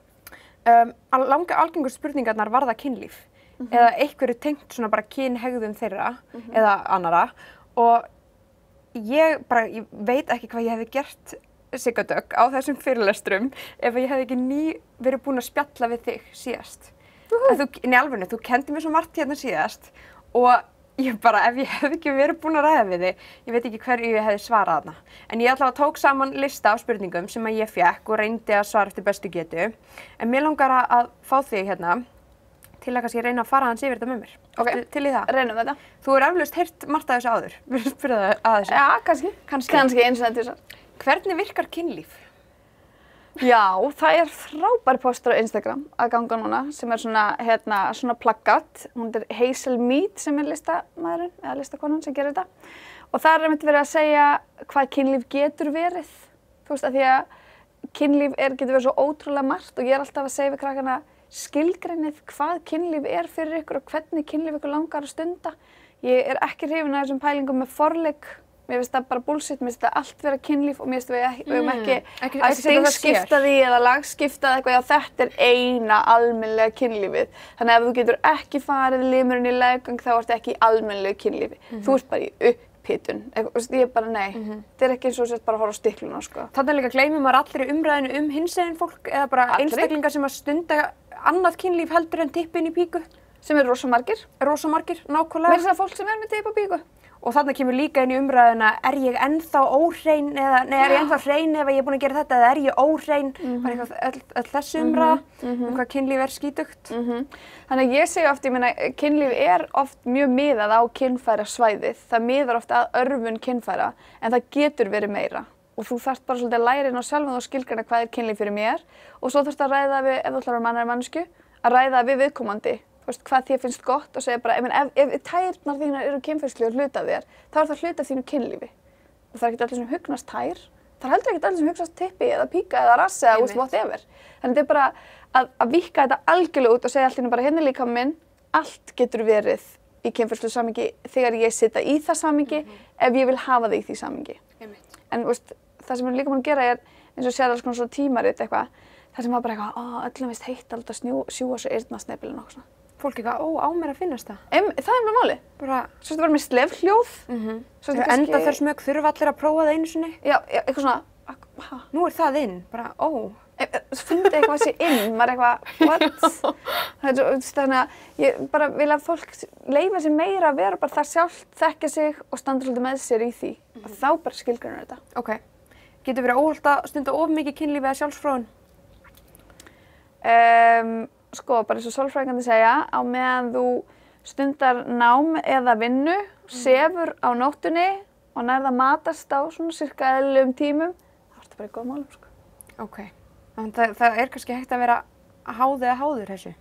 um, langa algengur spurningarnar varða kynlíf. Mm-hmm. Eða einhverju tengt svona bara kynhegðun þeirra mm-hmm. eða annara og ég bara, ég veit ekki hvað ég hefði gert Sigga Dögg á þessum fyrirlestrum ef ég hefði ekki ný verið búin að spjalla við þig síðast. Uh-huh. En þú, í alvörinu, þú kendi mér svo margt hérna síðast og ég bara, ef ég hefði ekki verið búin að ræða við þig, ég veit ekki hverju ég hefði svarað þarna. En ég allavega tók saman lista af spurningum sem að ég fékk og reyndi að svara eftir bestu getu. En mér langar að fá þig hérna til að kannski reyna að fara hans yfir þetta með mér. Ok, til í það. Reynum þetta. Þú er eflaust heyrt margt af þessu áður. Vil þú spyrja það að þessu? Já, kannski. Kannski, kannski eins og þetta þessar. Hvernig virkar kynlíf? Já, það er frábær póstur á Instagram að ganga núna sem er svona, hérna, svona plaggat. Hún er Hazel Mead sem er listamaðurinn, eða listakonan sem gerir þetta. Og það er einmitt verið að segja hvað kynlíf getur verið. Þú veist, að því að kynlíf er, getur verið svo ótrúlega margt og ég er alltaf að segja við krakkana skilgreinið hvað kynlíf er fyrir ykkur og hvernig kynlíf ykkur langar að stunda. Ég er ekki hrifin af þessum pælingum með forleik. Mér finnst það bara bullshit, mér finnst það allt vera kynlíf og mér finnst við ekki, mm. við ekki, ekki að stingskipta því eða lagskipta eða eitthvað, já þetta er eina almennlega kynlífið. Þannig að ef þú getur ekki farið limurinn í leggang þá ertu ekki í almennilegu kynlífi. Mm-hmm. Þú ert bara í upphitun. Ég er bara nei, mm-hmm. þetta er ekki eins og sett bara að horfa á stikluna sko. Þannig líka gleymir maður allir í umræðinu um hinsegin fólk eða bara allir? Einstaklingar sem að stunda annað kynlíf heldur en tippin í píku. Sem er rosa margir. Rosa margir, nákvæmlega. Meira þess að fólk sem er með tipp og píku. Og þarna kemur líka inn í umræðuna, er ég ennþá óhrein eða, nei, er ég ennþá hrein ef ég er búin að gera þetta eða er ég óhrein? Mm-hmm. Bara eitthvað, öll, öll þessu umræða mm-hmm. um hvað kynlíf er skítugt. Mm-hmm. Þannig að ég segi oft, ég meina, kynlíf er oft mjög miðað á kynfærasvæðið. Það miðar oft að örvun kynfæra, en það getur verið meira. Og þú þarft bara svolítið að læra inn á sjálfan og skilgreina hvað er kynlíf fyrir mér. Og svo þarfst að ræða við, ef þú ætlar að vera mannari mannsku, að ræða við viðkomandi. Veist, hvað þér finnst gott og segja bara, ég meina, ef, ef tærnar þínar eru kynferðislegur hluta af þér, þá er það hluta af þínu kynlífi. Og það er ekkert allir sem hugnast tær, það er heldur ekkert allir sem hugnast tippi eða píka eða rassi eða úst whatever. Þannig þetta er bara að, að víkka þetta algjörlega út og segja allir bara, hérna er líkaminn minn, allt getur verið í kynferðislegu samhengi þegar ég sitja í það samhengi, mm-hmm. ef ég vil hafa það í því samhengi. Mm-hmm. En veist, það sem við líka búin að gera er, eins og sér alls konar svona tímarit eitthvað, það sem var bara eitthvað, ó, öllum veist heitt alveg að snjú, sjúga svo eyrnasnepilinn og svona. Fólk eitthvað, ó, á mér að finnast það. Um, það er bara máli. Bara, svo þetta var með slefhljóð. Mm-hmm. Enda þar smög þurfa allir að prófa það einu sinni. Já, já, eitthvað svona, hæ? Nú er það inn, bara, ó. Svo fundið eitthvað þessi inn, maður eitthvað, what? Þannig að ég bara vil að fólk leyfa sér meira að vera bara það sjálft, þekkja sig og standa svolítið með sér í því. Mm-hmm. Og þá bara skilgreina þetta. Ok. getur verið óhollt að stunda of mikið kynlíf eða sjálfsfróun? Um, sko, bara eins og sálfræðingarnir segja, á meðan þú stundar nám eða vinnu, sefur á nóttunni og nærð að matast á svona cirka eðlilegum tímum, þá ertu bara í góð málum, sko. Ok, þannig það, það er kannski hægt að vera háð eða háður þessu?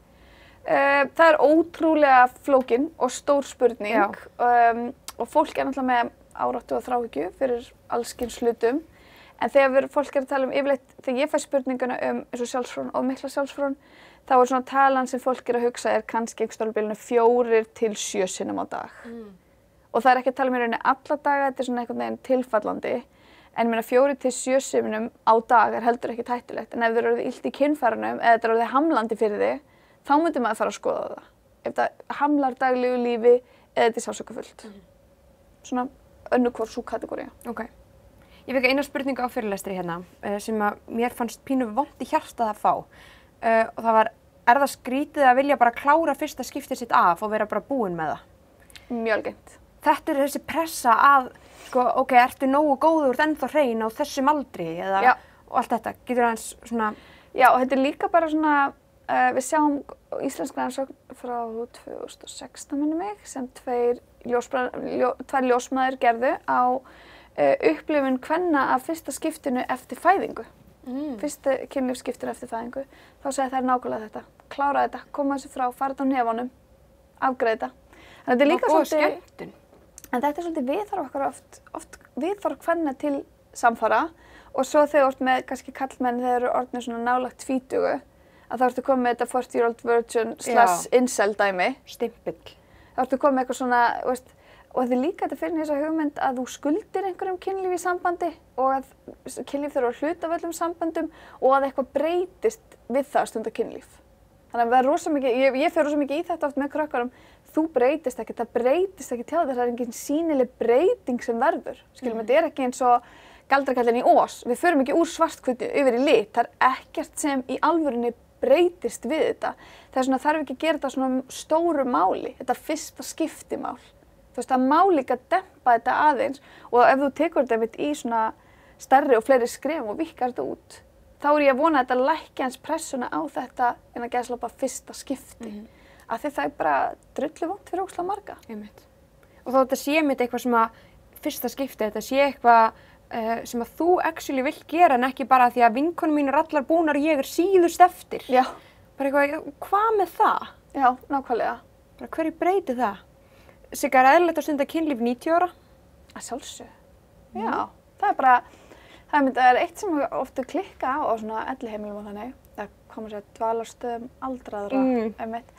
Uh, það er ótrúlega flókin og stór spurning um, og fólk er náttúrulega með áráttu og þráhyggju fyrir alls kyns hlutum. En þegar fólk er að tala um yfirleitt, þegar ég fæ spurninguna um eins og sjálfsfróun og mikla sjálfsfróun, þá er svona talan sem fólk er að hugsa er kannski einhvers staðar á bilinu fjórir til sjö sinnum á dag. Mm. Og það er ekki að tala um í rauninni alla daga, þetta er svona einhvern veginn tilfallandi. En ég meina fjórir til sjö sinnum á dag er heldur ekki hættulegt. En ef þið eru orðið illt í kynfærunum eða þetta er orðið hamlandi fyrir þig, þá myndi maður fara að skoða það. Ef það hamlar daglegu lífi eða þetta er sársaukafullt. Mm. Svona önnur hvor sú kategóría. Okay. Ég fekk eina spurningu á fyrirlestri hérna sem að mér fannst pínu vont í hjartað að fá. Uh, og það var, er það skrítið að vilja bara klára fyrsta skiptið sitt af og vera bara búin með það? Mjög algengt. Þetta er þessi pressa að, sko, ok, ertu nógu góður, ert ennþá hrein á þessum aldri eða Já. Og allt þetta. Getur aðeins svona... Já, og þetta er líka bara svona, uh, við sjáum íslenska rannsókn frá tvö þúsund og sextán minnir mig, sem tveir ljósbræður, ljó, tvær ljósmæður gerðu á uh, upplifun kvenna af fyrsta skiptinu eftir fæðingu. Mm. Fyrsta kynlífsskiptinu eftir fæðingu. Þá segja þær nákvæmlega þetta. Klára þetta, koma þessu frá, fara þetta á nefanum, afgreiða þetta. Þannig þetta er líka svolítið... skemmtun. En þetta er svolítið viðþorf okkar oft, oft viðþorf kvenna til samfara og svo þegar þú ert með kannski kallmenn þegar eru orðnir svona nálægt tvítugu að þá ertu komið með þetta forty year old virgin slash incel dæmi. Stimpill. Þá ertu komið með eitthvað svona, veist, og þetta er líka þetta fyrir þessa hugmynd að þú skuldir einhverjum kynlíf í sambandi og að kynlíf þurfa að hluta af öllum sambandum og að eitthvað breytist við það að stunda kynlíf. Þannig að það er rosa mikið, ég, ég fer rosa mikið í þetta oft með krökkunum, þú breytist ekki, það breytist ekki til þess, það er engin sýnileg breyting sem verður. Skilum, mm. þetta er ekki eins og galdrakallinn í Ós, við förum ekki úr svarthvítu yfir í lit, það er ekkert sem í alvörunni breytist við þetta. Það er svona, þarf ekki að gera þetta svona stóru máli, þetta fyrsta skiptimál. Þú veist, það má líka dempa þetta aðeins og ef þú tekur þetta mitt í svona stærri og fleiri skrefum og vikkar þetta út, þá er ég að vona að þetta lækki hans pressuna á þetta en að gæsla bara fyrsta skipti. Mm. Af því það er bara drullu vont fyrir ógeðslega marga. Einmitt. Og þá þetta sé mitt eitthvað sem að fyrsta skipti, þetta sé eitthvað uh, sem að þú actually vilt gera en ekki bara því að vinkonum mín er allar búnar og ég er síðust eftir. Já. Bara eitthvað, hvað með það? Já, nákvæmlega. Bara hverju breyti það? Sigga, er eðlilegt að stunda kynlíf níutíu ára? Að sjálfsögðu. Mm. Já, það er bara, það er, það er eitt sem ofta klikka á á svona elliheimilum og þannig. Það komur sér dvalarstöðum aldraðra, mm. einmitt.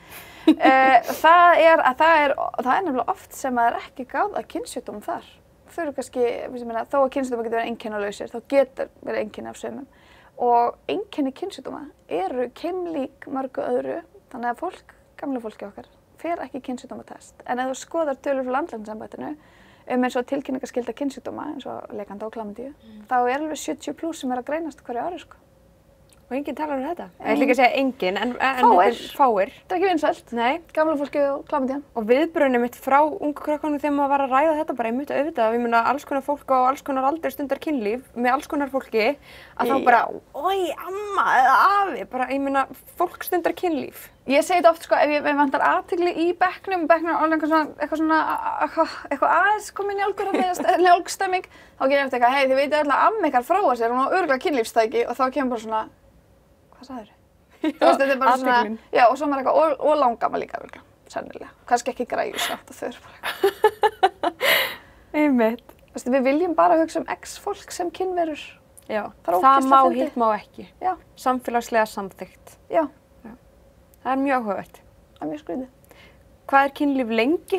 uh, það er að það er, það er nefnilega oft sem að það er ekki gáð að kynnsjúkdómum þar. Þau eru kannski, meina, þó að kynnsjúkdómar getur verið einkennalausir, þá getur verið einkenni af sumum. Og einkenni kynnsjúkdóma eru keimlík mörgu öðru, þannig að fólk, gamla fólki okkar, fer ekki kynnsjúkdómatest. En ef þú skoðar tölur frá landlæknisembættinu um eins og tilkynningarskylda kynnsjúkdóma, eins og lekanda og klamydíu, mm. þá er alveg sjötíu plús sem er að greinast hverju ári, sko. Og enginn talar um þetta? Ég ætla ekki að segja enginn, en, en fáir. fáir. Það er ekki vinsælt. Nei. Gamla fólki og klamydían. Og viðbrögðin mitt frá ungu krökkunum þegar maður var að ræða þetta bara einmitt auðvitað. Ég meina alls konar fólk á alls konar aldri stundar kynlíf með alls konar fólki að þá bara, oi, amma eða afi, bara ég meina fólk stundar kynlíf. Ég segi þetta oft sko, ef ég vantar athygli í bekknum, bekknum er alveg svona, eitthvað svona, eitthvað, eitthvað aðeins komin í njálgstemming, þá gerir ég eftir eitthvað, hei, þið veitir öll að amma ykkar fróa sér, hún á örugglega kynlífstæki og þá kemur bara svona, hvað sagðirðu? Þú veist, þetta er bara svona, já, og svo maður eitthvað, og, og langamma líka, örugglega, sennilega. Kannski ekki græjur samt og þau eru bara eitthvað. Einmitt. Þú veist, við viljum bara hugsa um ex-fólk sem kynverur. Já, það, það má, hitt má ekki. Já. Samfélagslega samþykkt. Já. Það er mjög áhugavert. Það er mjög skrítið. Hvað er kynlíf lengi?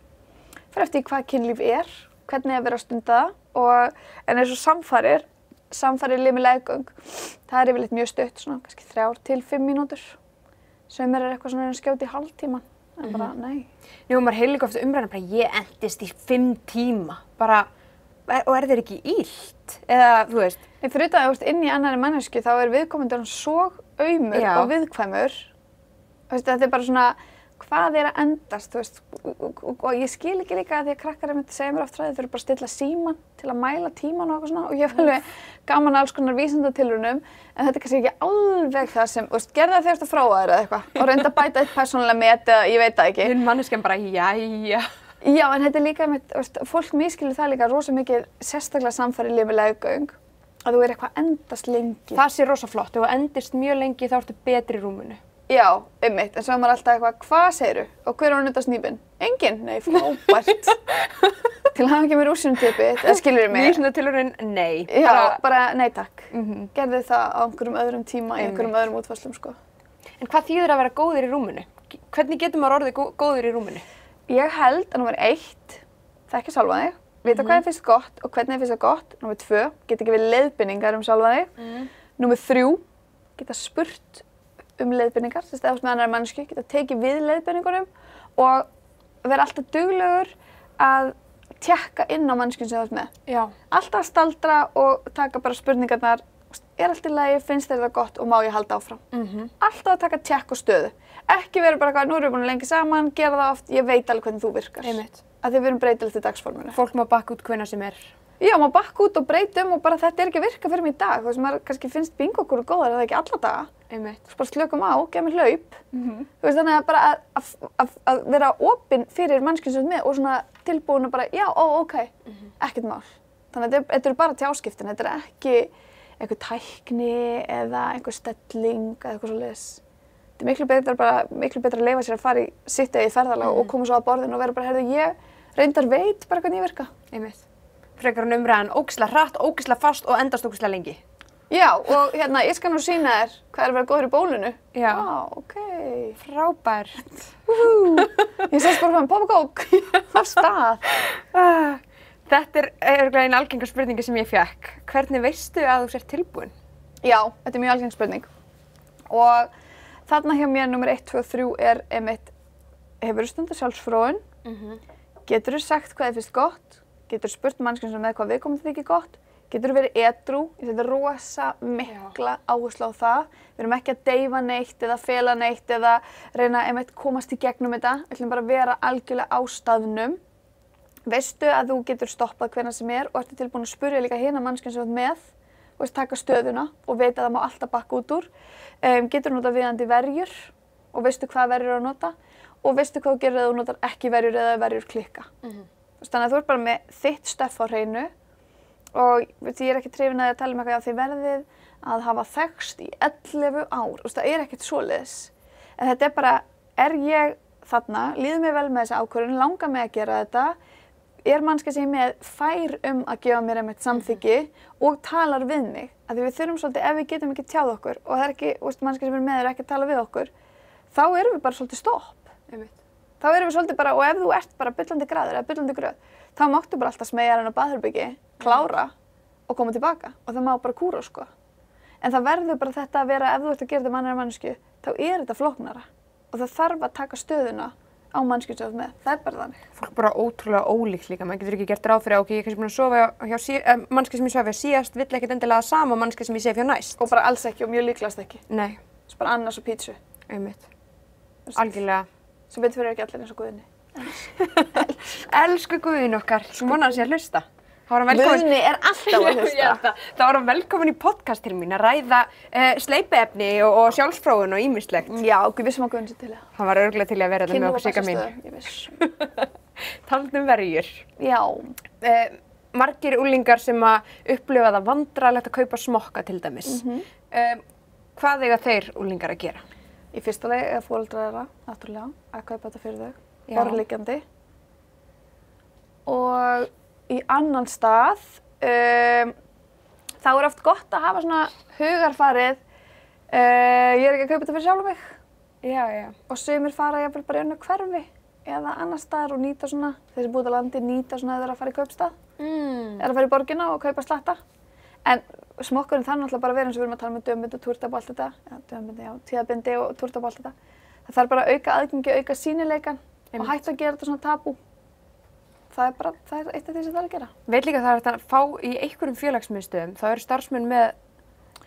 Fyrir eftir hvað kynlíf er, hvernig er verið að stunda það og en eins og samfarir, samfarir lið með leggöng, það er yfirleitt mjög stutt, svona kannski þrjár til fimm mínútur. Sumir er eitthvað svona skjóti í hálftíman, en mm-hmm. bara nei. Jú, maður heyrir líka ofta umræðan bara ég endist í fimm tíma, bara og er þér ekki illt? Eða, þú veist. Nei, fyrir þetta að þú ert inn í annarri manneskju þá er viðkomendur svo aumur Já. og viðkvæmur. Veist, þetta er bara svona, hvað er að endast, þú veist, og, og, og ég skil ekki líka að því að krakkar myndi segja mér oft frá því þau þurfa bara að stilla síman til að mæla tíman og eitthvað svona og ég hef alveg gaman alls konar vísindatilraunum en þetta er kannski ekki alveg það sem, þú veist, gerðu það þegar þú ert að fróa þér eða eitthvað og reynda að bæta eitt persónulega met eða ég veit það ekki. Hinn manneskjan bara, jæja. Já, en þetta er líka með, veist, fólk miskilur það líka rosa mikið, sérstaklega samfæri lyf með leggöng, að þú er eitthvað endast lengi. Það sé rosa flott, ef þú endist mjög lengi þá ertu betri í rúminu. Já, einmitt, en svo er maður alltaf eitthvað, hvað segirðu? Og hver var nýtt á snýpinn? Enginn? Nei, frábært. Til að hafa ekki með rúsínutipið, eða skilur þið mig? Vísindatilraunin, nei. Já, bara, bara nei takk. Mm-hmm. Gerðu það á einhverjum öðrum tíma, í einhverjum öðrum útfærslum, sko. En hvað þýðir að vera góður í rúminu? Hvernig getur maður orðið gó góður í rúminu? Ég held að númer eitt, þekkja sjálfa þig, vita hvað þér finnst gott og hvernig þér finnst það gott. Númer tvö, geta ekki verið leiðbeiningar um sjálfa þig. Mm. Númer þrjú, geta spurt um leiðbeiningar, þess að ef þú ert með annarri manneskju, geta tekið við leiðbeiningunum og vera alltaf duglegur að tékka inn á manneskjum sem þú ert með. Já. Alltaf staldra og taka bara spurningarnar, er allt í lagi, finnst þér það gott og má ég halda áfram. Mm-hmm. Alltaf að taka tékk og stöðu. Ekki vera bara eitthvað, nú erum við búin lengi saman, gera það oft, ég veit alveg hvernig þú virkar. Einmitt. Að þið verum breytilegt í dagsforminu. Fólk má bakka út hvenær sem er. Já, má bakka út og breyta um og bara þetta er ekki að virka fyrir mig í dag. Þú veist, maður kannski finnst bingokúrur góðar eða ekki alla daga. Einmitt. Þú veist, bara slökum á, gef mér hlaup. Mm-hmm. Þú veist, þannig að bara að, að, að, að vera opinn fyrir mannskjum sem með og svona tilbúin að bara, já, ó, ok, mm-hmm. ekkert mál. Þannig að þetta eru bara tjáskiptin, þetta er ekki einhver tækni eða einhver stelling eða eitthvað svoleiðis. Þetta er miklu betra, bara, miklu betra að leyfa sér að fara í sitt eigið ferðalag mm. og koma svo að borðinu og vera bara, heyrðu, ég reyndar veit bara hvernig ég virka. Einmitt. Frekar en umræðan ógeðslega hratt, ógeðslega fast og endast ógeðslega lengi. Já, og hérna, ég skal nú sýna þér hvað er að vera góður í bólinu. Já. Á, ok. Frábært. Ég sést bara hvað með popakók á stað. Þetta er örugglega ein algengar spurningi sem ég fékk. Hvernig veistu að þú sért tilbúin? Já, þetta er mjög algeng spurning. Og þarna hjá mér nummer eitt, tvö og þrjú er einmitt, hefurðu stundað sjálfsfróun? Mm-hmm. Geturðu sagt hvað þér finnst gott? Geturðu spurt manneskjum sem með hvað viðkomandi þykir gott? Geturðu verið edrú? Ég seti rosa mikla áherslu á það. Við erum ekki að deyfa neitt eða fela neitt eða reyna einmitt komast í gegnum þetta. Við ætlum bara að vera algjörlega á staðnum. Veistu að þú getur stoppað hvenær sem er og ertu tilbúin að spurja líka hina manneskjum sem þú ert með og veist taka stöðuna og veit að það má alltaf bakka út úr. Um, getur nota viðandi verjur og veistu hvað verjur að nota og veistu hvað þú gerir eða þú notar ekki verjur eða verjur klikka. Mm-hmm. Þannig að þú ert bara með þitt stöff á hreinu og veit, ég er ekki hrifin að tala um eitthvað að þið verðið að hafa þekkst í ellefu ár. Veist, það er ekkert svoleiðis. En þetta er bara, er ég þarna, líður mér vel með þessa ákvörðun, langar mig að gera þetta, er mannskja sem ég með fær um að gefa mér einmitt samþykki og talar við mig. Af því við þurfum svolítið, ef við getum ekki tjáð okkur og það er ekki, veist, mannskja sem er með er ekki að tala við okkur, þá erum við bara svolítið stopp. Einmitt. Þá erum við svolítið bara, og ef þú ert bara bullandi graður eða bullandi gröð, þá máttu bara alltaf smegja hann á baðherbyggi, klára og koma tilbaka og það má bara kúra, sko. En það verður bara þetta að vera, ef þú ert að gera þetta með annarri mannesku, þá er þetta flóknara og það þarf að taka stöðuna á manneskju sem þú ert með. Það er bara þannig. Fólk bara ótrúlega ólíkt líka. Maður getur ekki gert ráð fyrir, ok, ég er kannski búin að sofa hjá sí, eh, manneskju sem ég svaf hjá síðast, vill ekkert endilega sama manneskju sem ég sef hjá næst. Og bara alls ekki og mjög líklegast ekki. Nei. Það er bara annars og pítsu. Einmitt. Algjörlega. Svo betur fyrir ekki allir eins og Guðni. Elsku Guðni okkar, sem vonar að sé að hlusta. Guðni er alltaf að hlusta. Það var hann velkomin í podcast til mín að ræða uh, sleipiefni og, og sjálfsfróun og ýmislegt. Já, við vissum að Guðni sé til það. Hann var örugglega til að vera þetta með okkur Sigga mín. Ég viss. Talandi um verjur. Já. Uh, margir unglingar sem að upplifa það vandræðalegt að kaupa smokka til dæmis. Mm-hmm. uh, hvað eiga þeir unglingar að gera? Í fyrsta lagi er foreldrar þeirra, náttúrulega, að kaupa þetta fyrir þau, borðliggjandi. Og í annan stað, um, þá er oft gott að hafa svona hugarfarið, uh, ég er ekki að kaupa þetta fyrir sjálf mig. Já, já. Og sumir fara jafnvel bara í önnur hverfi eða annar staðar og nýta svona, þeir sem búið á landi nýta svona eða þeir að fara í kaupstað. Mm. Eða að fara í borgina og kaupa slatta. En smokkurinn þarf náttúrulega bara að vera eins og við erum að tala með dömbind og túrtap og allt þetta. Já, dömbindi, já, tíðabindi og túrtap og allt þetta. Það þarf bara að auka aðgengi, auka sýnileikann og hætta að gera þetta svona tabú. Það er bara, það er eitt af því sem það er að gera. Veit líka það er að fá í einhverjum félagsmiðstöðum, þá eru starfsmenn með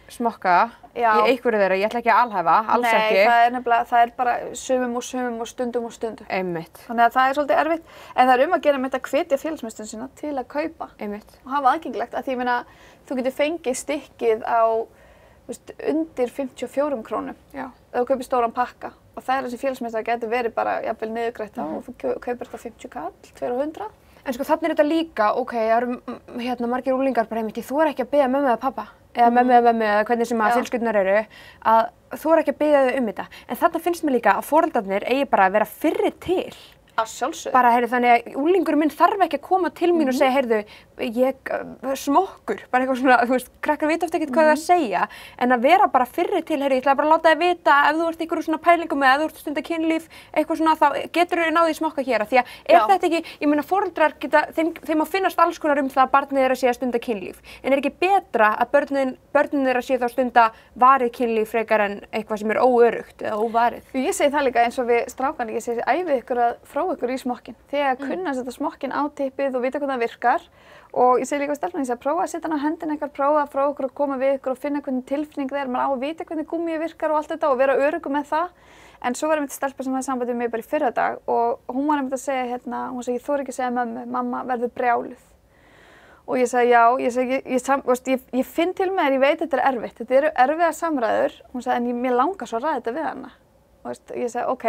smokka Já. í einhverju þeirra, ég ætla ekki að alhæfa, alls Nei, ekki. Nei, það er nefnilega, það er bara sumum og sumum og stundum og stundum. Einmitt. Þannig að það er svolítið erfitt, en það er um að gera með þetta að hvetja félagsmiðstöðina sína til að kaupa. Einmitt. Og hafa aðgengilegt, að því ég meina, þú getur fengið stykkið á, veist, undir fimmtíu og fjórum krónum. Já. Ef þú kaupir stóran pakka. Og það er þessi félagsmiðstöð getur verið bara jafnvel niðurgreitt á, mm -hmm. og þú kaupir þetta fimmtíu kall, tvö hundruð. En sko þannig er þetta líka, ok, það eru hérna margir úlingar bara einmitt, þú er ekki að biðja mömmu eða pappa, eða mm. mömmu eða mömmu eða hvernig sem að fjölskyldunar eru, að þú er ekki að biðja þau um þetta. En þarna finnst mér líka að foreldrarnir eigi bara að vera fyrri til. Að sjálfsögðu. Bara, heyrðu, þannig að úlingur minn þarf ekki að koma til mín mm -hmm. og segja, heyrðu, ég uh, smokkur, bara eitthvað svona, þú veist, krakkar vita oft ekkert hvað mm -hmm. það að segja, en að vera bara fyrri til, heyrðu, ég ætla bara að láta þið vita ef þú ert í einhverju svona pælingum eða ef þú ert stundar kynlíf, eitthvað svona, þá getur þau náðið smokka hér, því að er Já. þetta ekki, ég meina, foreldrar geta, þeim, þeim að finnast alls konar um það að barnið þeirra sé að stunda kynlíf, en er ekki betra að börnin, börnin þeirra sé þá stunda varið kynlíf frekar en eitthvað sem er óöruggt eða óvarið? Ég segi það líka eins og við strákan, ég segi æfið ykkur að frá ykkur í smokkin. Þegar mm. kunna að setja smokkin á tippið og vita hvernig það virkar. Og ég segi líka á stelpunni, ég segi að prófa að setja hann á hendina ykkar, prófa að frá ykkur og koma við ykkur og finna hvernig tilfinning það er. Maður á að vita hvernig gúmmíið virkar og allt þetta og vera öruggur með það. En svo var einmitt stelpa sem hafði samband við mig bara í fyrradag og hún var einmitt að segja hérna, hún segi ég þori ekki að segja mömmu, mamma verður brjáluð. Og ég segi já, ég, segi, ég, ég, ég, ég finn til með þér, ég veit þetta er erfitt, þetta eru erfiðar samræður. Hún segi en ég, mér langar svo að ræða þetta við hana. Og ég segi ok.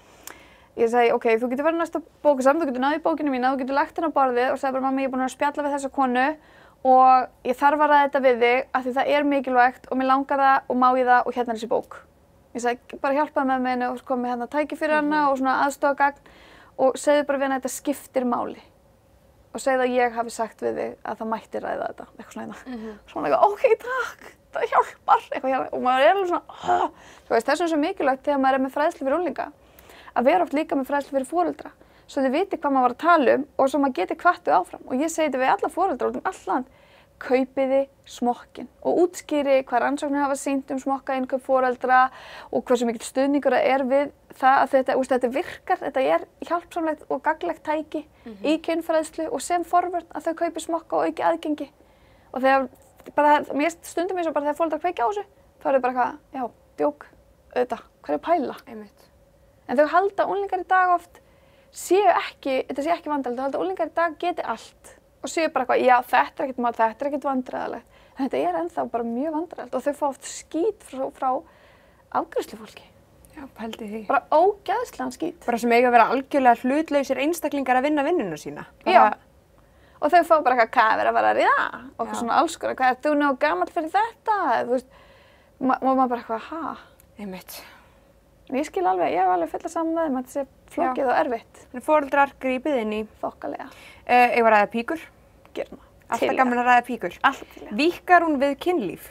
Ég segi, ok, þú getur verið næsta bókasafn, þú getur náðið bókinu mína, þú getur lagt henni á borðið og sagði bara, mamma, ég er búin að spjalla við þessa konu og ég þarf að ræða þetta við þig af því það er mikilvægt og mér langar það og má ég það og hérna er þessi bók. Ég segi, bara hjálpaði með henni og komið hérna tæki fyrir hana mm -hmm. og svona aðstofagagn og segði bara við henni að þetta skiptir máli. Og segði að ég hafi sagt við þig að það mætti ræða þetta, eitthvað svona hérna. Mm -hmm. Svona eitthvað, ok, takk, það hjálpar, eitthvað hérna. Og maður er alveg svona, oh. Þú veist, þess vegna er svo mikilvægt þegar maður er með fræðslu fyrir unglinga. Að vera oft líka með fræðslu fyrir foreldra svo þið viti hvað maður var að tala um og svo maður geti hvatt þau áfram. Og ég segi þetta við alla foreldra út um allt land, kaupiði smokkin og útskýri hvað rannsóknir hafa sýnt um smokkainnkaup foreldra og hversu mikill stuðningur það er við það að þetta, úst, þetta virkar, þetta er hjálpsamlegt og gagnlegt tæki mm -hmm. í kynfræðslu og sem forvörn að þau kaupi smokka og auki aðgengi. Og þegar, bara, mér stundum eins og bara þegar foreldrar kveikja á þessu, þá er það bara eitthvað, já, djók, auðvitað, hvað er pæla? Einmitt. En þau halda unglingar í dag oft séu ekki, þetta sé ekki vandræðilegt, þau halda unglingar í dag geti allt og séu bara eitthvað, já þetta er ekkert mál, þetta er ekkert vandræðilegt. En þetta er ennþá bara mjög vandræðilegt og þau fá oft skít frá, frá afgreiðslufólki. Já, pældi því. Bara ógeðslegan skít. Bara sem eiga að vera algjörlega hlutlausir einstaklingar að vinna vinnuna sína. Bara... Já. Og þau fá bara eitthvað, hvað er verið að vera að ríða? Og eitthvað svona alls konar, hvað er þú nú gamall fyrir þetta? Þú veist, og maður bara eitthvað, ha? Einmitt. En ég skil alveg, ég hef alveg fulla saman með þeim að þetta sé flókið og erfitt. Þannig foreldrar grípið inn í. Þokkalega. Uh, ég var að ræða píkur. Gerum það. Alltaf gaman að ræða píkur. Alltaf til það. Víkkar hún við kynlíf?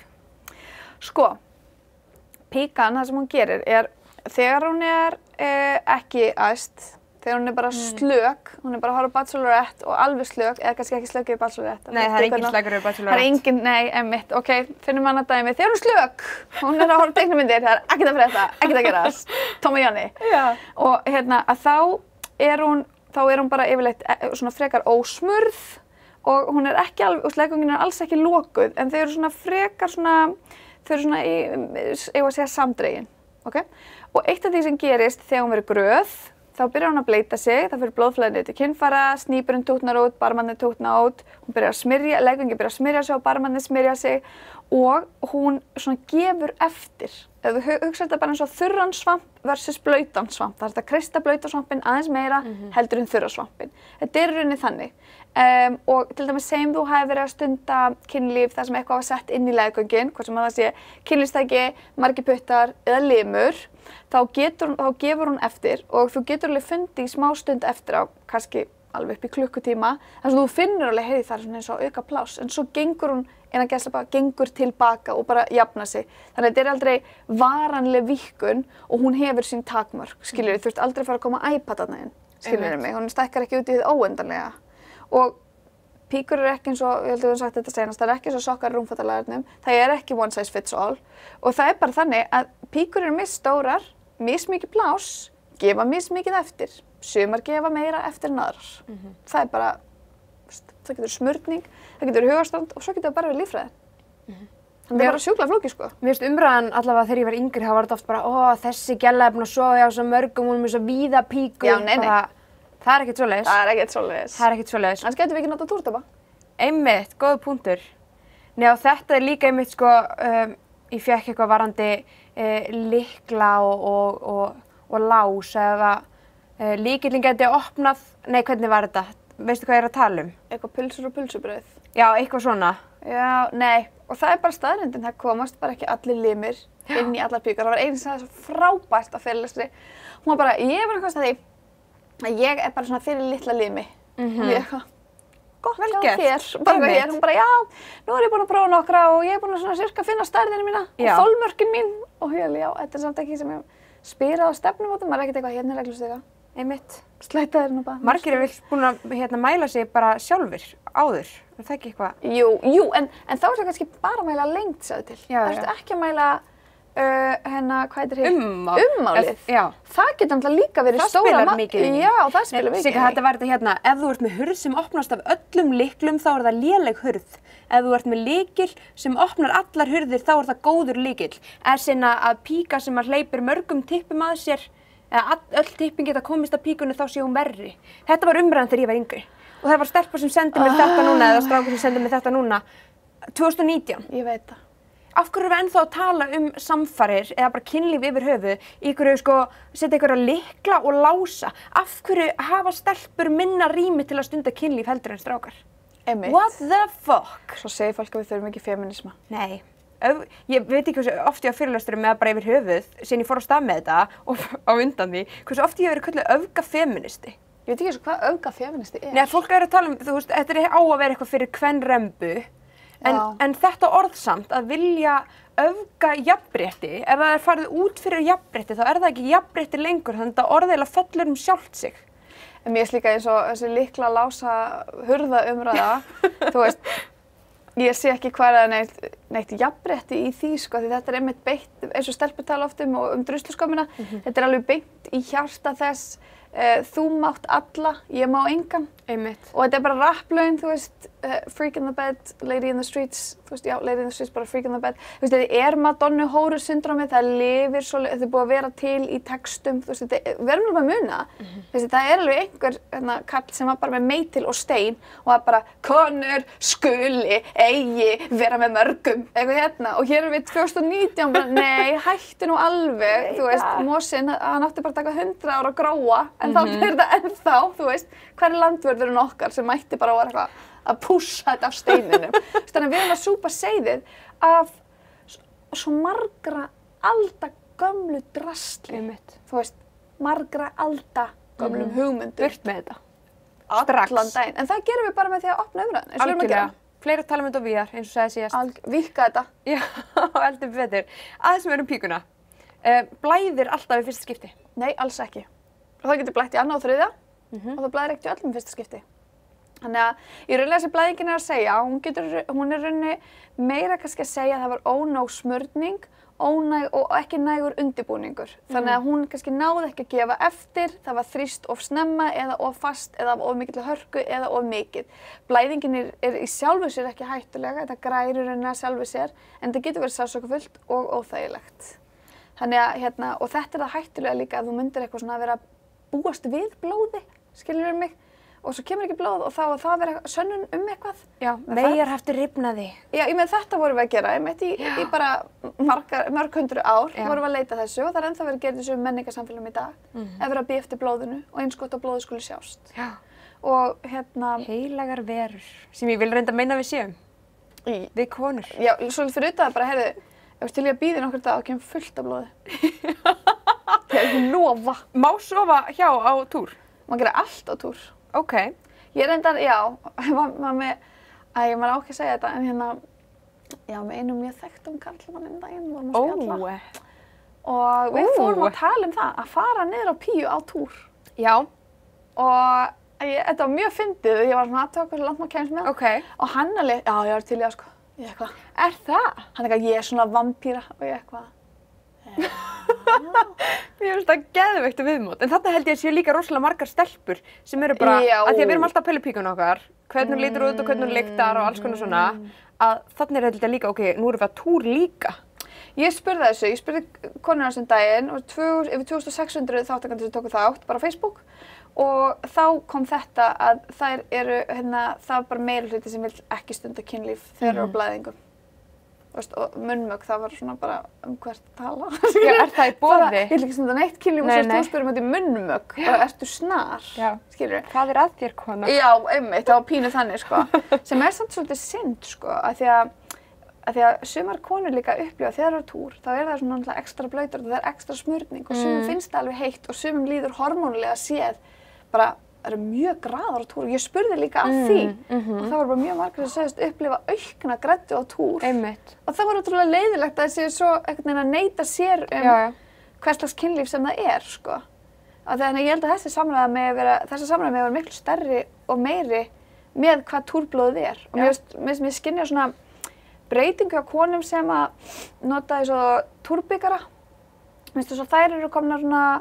Sko, píkan, það sem hún gerir er, þegar hún er eh, ekki æst, þegar hún er bara mm. slök, hún er bara að horfa á Bachelorette og alveg slök, eða kannski ekki slök yfir Bachelorette. Nei, það er engin slökur yfir Bachelorette. Það er engin, nei, einmitt, ok, finnum annað dæmi. Þegar hún er slök, hún er að horfa á teiknimyndir, það er ekkert að frétta, ekkert að gerast, Tom og Janni. Já. Og hérna, að þá er hún, þá er hún bara yfirleitt svona frekar ósmurð og hún er ekki alveg, og slegungin er alls ekki lokuð, en þau eru svona frekar svona, þau eru svona, ég var að segja samdregin, ok? Og eitt af því sem gerist þegar hún verður gröð, þá byrjar hún að bleita sig, það fyrir blóðflæðið til kynfæra, snípurinn tútnar út, barmannið tútnar út, hún byrjar að smyrja, leggungin byrjar að smyrja sig og barmannið smyrja sig og hún svona gefur eftir. Ef þú hugsa þetta bara eins og þurran svamp versus blautan svamp, það er þetta að kreista blauta svampinn aðeins meira mm -hmm. heldur en þurra svampinn. Þetta er í rauninni þannig. Um, og til dæmis segjum þú hafi verið að stunda kynlíf þar sem eitthvað var sett inn í leggungin, hvort sem að það sé kynlífstæki, margir puttar eða limur, þá, getur, þá gefur hún eftir og þú getur alveg fundið í smá stund eftir á, kannski alveg upp í klukkutíma, þar sem þú finnur alveg, heyri það er svona eins og auka pláss, en svo gengur hún, innan gæsla gengur tilbaka og bara jafna sig. Þannig að þetta er aldrei varanleg víkkun og hún hefur sín takmörk, skiljur, mm. þú ert aldrei fara að koma iPad þarna inn, skiljur mig, hún stækkar ekki út í þið óendanlega. Og píkur eru ekki eins og, ég held að við höfum sagt þetta senast, það er ekki eins og sokkar í rúmfattalagarnum, það er ekki one size fits all og það er bara þannig að píkur eru misstórar, mismikið pláss, gefa mismikið eftir, sumar gefa meira eftir en aðrar. Mm -hmm. Það er bara, það getur smurning, það getur hugastand og svo getur það bara verið líffræði. Mm -hmm. Þannig að það er bara sjúklega flókið, sko. Mér finnst umræðan allavega þegar ég var yngri, þá var þetta oft bara, ó, þessi gæla er búin að sofa hjá svo mörgum, hún er með svo víða píku. Já, nei, nei. Bara, það er ekkert svoleiðis. Það er ekkert svoleiðis. Það er ekkert svoleiðis. Annars getum við ekki notað túrtappa. Einmitt, góð punktur. Nei, og þetta er líka einmitt, sko, um, ég fékk eitthvað varandi uh, lykla og, og, og, og lás eða uh, lykillinn geti opnað, nei, hvernig var þetta? Veistu hvað ég er að tala um? Eitthvað pulsur og pulsubrauð. Já, eitthvað svona. Já, nei. Og það er bara staðreyndin, það komast bara ekki allir limir Já. inn í allar píkur. Það var einn sem sagði svo frábært á fyrirlestri. Hún var bara, ég var eitthvað að því að ég er bara svona fyrir litla limi. Mm-hmm. Og ég eitthvað, gott Vel hjá gert. þér. Bara hér. Hún bara, já, nú er ég búin að prófa nokkra og ég er búin að svona sirka finna stærðina mína Já. og þolmörkin mín. Og ég, já, þetta er samt ekki sem ég spyr á stefnumótum. Maður er ekkert eitthvað hérna reglustiga. Einmitt. Slæta þér nú bara. Margir er vel búin að hérna, mæla sig bara sjálfur, áður. Er það ekki eitthvað? Jú, jú, en, en þá er það kannski bara að mæla lengt, sagði til. Já, Ertu já. ekki að mæla, uh, hérna, hvað heitir hitt? Ummál. Ummálið. Ef- Já. Það getur náttúrulega líka verið Það stóra spilar ma- mikið inn í. Já, það spilar mikið Sigga, þetta var þetta hérna, ef þú ert með hurð sem opnast af öllum lyklum, þá er það léleg hurð. Ef þú ert með lykil sem opnar allar hurðir, þá er það góður lykill. Er sinna að píka sem að hleypir mörgum tippum að sér, eða all- öll tippin geta komist að píkunni, þá sé hún verri. Þetta var umræðan þegar ég var yngri. Og það var stelpa sem sendi mér þetta núna, eða strákur sem sendi mér þetta núna, tvö þúsund og nítján. Ég veit það. Af hverju erum við ennþá að tala um samfarir eða bara kynlíf yfir höfuð, í hverju sko setja ykkur að lykla og lása? Af hverju hafa stelpur minna rými til að stunda kynlíf heldur en strákar? Einmitt. What the fuck? Svo segir fólk að við þurfum ekki feminisma. Nei, öf, ég veit ekki hversu oft ég á fyrirlesturum eða bara yfir höfuð, síðan ég fór á stað með þetta og á undan því, hversu oft ég hef verið kölluð öfgafeministi. Ég veit ekki svo hvað öfga feministi er. Nei, fólk er að tala um, þú veist, þetta er á að vera eitthvað fyrir kvenrembu, en, Já. en þetta orðsamt að vilja öfga jafnrétti, ef það er farið út fyrir jafnrétti, þá er það ekki jafnrétti lengur, þannig að þetta orðilega fellur um sjálft sig. En mér er líka eins og þessi lykla lása hurða umræða, þú veist, ég sé ekki hvað er neitt, neitt jafnrétti í því, sko, því þetta er einmitt beitt, eins og stelpur tala oft um og um drusluskömmina, Mhm. þetta er alveg beint í hjarta þess, uh, þú mátt alla, ég má engan. Einmitt. Og þetta er bara rapplaun, þú veist, uh, freak in the bed, lady in the streets, þú veist, já, lady in the streets, bara freak in the bed. Þú veist, þetta er Madonna hóru syndrómið, það lifir svo, þetta er búið að vera til í textum, þú veist, þetta, við erum alveg að muna. Þú veist, það er alveg einhver hérna, kall sem var bara með meitil og stein og það bara, konur skuli eigi vera með mörgum, eitthvað hérna. Og hér erum við tvö þúsund og nítján, bara, nei, hættu nú alveg, þú veist, Mosinn, hann átti bara að taka hundrað ára að gróa, en þá er þetta ennþá, þú veist, hver er landvörðurinn okkar sem mætti bara að vera eitthvað að pússa þetta af steininum. Þannig að við erum að súpa seyðið af s- svo margra alda gömlu drasli. Einmitt. Þú veist, margra alda gömlum hugmyndum. Burt með þetta. Strax. Allan daginn. En það gerum við bara með því að opna umræðan, eins og við erum að Algjörlega. gera. Fleiri tala um þetta og víðar, eins og sagði síðast. Alg, Víkka þetta. Já, heldur betur. Aðeins sem við erum píkuna. Uh, blæðir alltaf í fyrsta skipti? Nei, alls ekki. Og það getur blætt í annað og þriðja og það blæðir ekkert í öllum í fyrsta skipti. Þannig að í rauninlega sem blæðingin er að segja, hún, getur, hún er rauninni meira kannski að segja að það var ónóg smörning, ónæg og ekki nægur undirbúningur. Þannig að hún kannski náði ekki að gefa eftir, það var þrýst of snemma eða of fast eða of mikill hörku eða of mikið. Blæðingin er, er í sjálfu sér ekki hættulega, þetta grærir rauninni að sjálfu sér, en þetta getur verið sársaukafullt og óþægilegt. Þannig að, hérna, og þetta er það hættulega líka ef þú myndir eitthvað svona að vera að búast við blóði, skilurðu mig, og svo kemur ekki blóð og þá að það vera sönnun um eitthvað. Já, það- megar hafti rifnaði. Já, ég með þetta vorum við að gera, einmitt í, í bara margar, mörg hundru ár Já. vorum við að leita þessu og það er ennþá verið að gera þessu menningarsamfélagum í dag, ef vera að bíða eftir blóðinu og eins gott að blóðu skuli sjást. Já. Og hérna, Heilagar verur, sem ég vil reynda meina við séum, í, við konur. já, svolítið fyrir utan það bara, heyrðu, ef til ég að bíða nokkur dag og kemur fullt af blóði. Þegar ég lofa. Má sofa hjá á túr? Má gera allt á túr. Ok. Ég reyndar, já, var, var með, æ, ég maður á ekki að segja þetta, en hérna, já, með einum mjög þekktum karlmann einn daginn, vorum að spjalla. Ó. Og við Ó. fórum að tala um það, að fara niður á píu á túr. Já. Og ég, þetta var mjög fyndið, ég var svona aðtöku hversu langt maður kemst með. Ok. Og hann alveg, já, ég var til í það, sko. Ég eitthvað, Er það? hann eitthvað, ég er svona vampíra og ég eitthvað. Mér finnst það geðveikt viðmót, en þarna held ég að séu líka rosalega margar stelpur sem eru bara, Já. að því að við erum alltaf að pæla í píkuna okkar, hvernig hún lítur út og hvernig hún lyktar og alls konar svona, að þannig er þetta líka, ok, nú erum við að túr líka. Ég spurði þessu, ég spurði konuna þessum daginn og tvö, yfir tvö þúsund sex hundruð þátttakendur sem tóku þátt bara á Facebook og þá kom þetta að þær eru, hérna, það var bara meiri hluti sem vill ekki stunda kynlíf þegar eru á blæðingum. Veist, og munnmök, það var svona bara um hvert tala. Já, er það í boði? Ég vil ekki stunda neitt kynlíf og svo þú spyrir um þetta í munnmök og ertu snar, skilur við? Hvað er að þér, kona? Já, einmitt, það var pínu þannig, sko. Sem er samt svolítið synd, sko, af því að að því að sumar konur líka upplifa þegar það er túr, þá er það svona náttúrulega ekstra blautur og það er ekstra smurning og sumum finnst það alveg heitt og sumum líður hormónulega séð bara það eru mjög graðar á túr og ég spurði líka að mm, því mm -hmm. og það var bara mjög margir sem segist upplifa aukna greddu á túr. Einmitt. Og það var ótrúlega leiðilegt að það séu svo einhvern veginn að neita sér um já, já. hvers slags kynlíf sem það er, sko. Að þannig að ég held að þessi samræða með vera, þessi samræða með vera miklu stærri og meiri með hvað túrblóðið er. Og mér finnst mér skynja svona breytingu á konum sem að nota eins og túrbygara. Mér finnst þess að þær eru komnar svona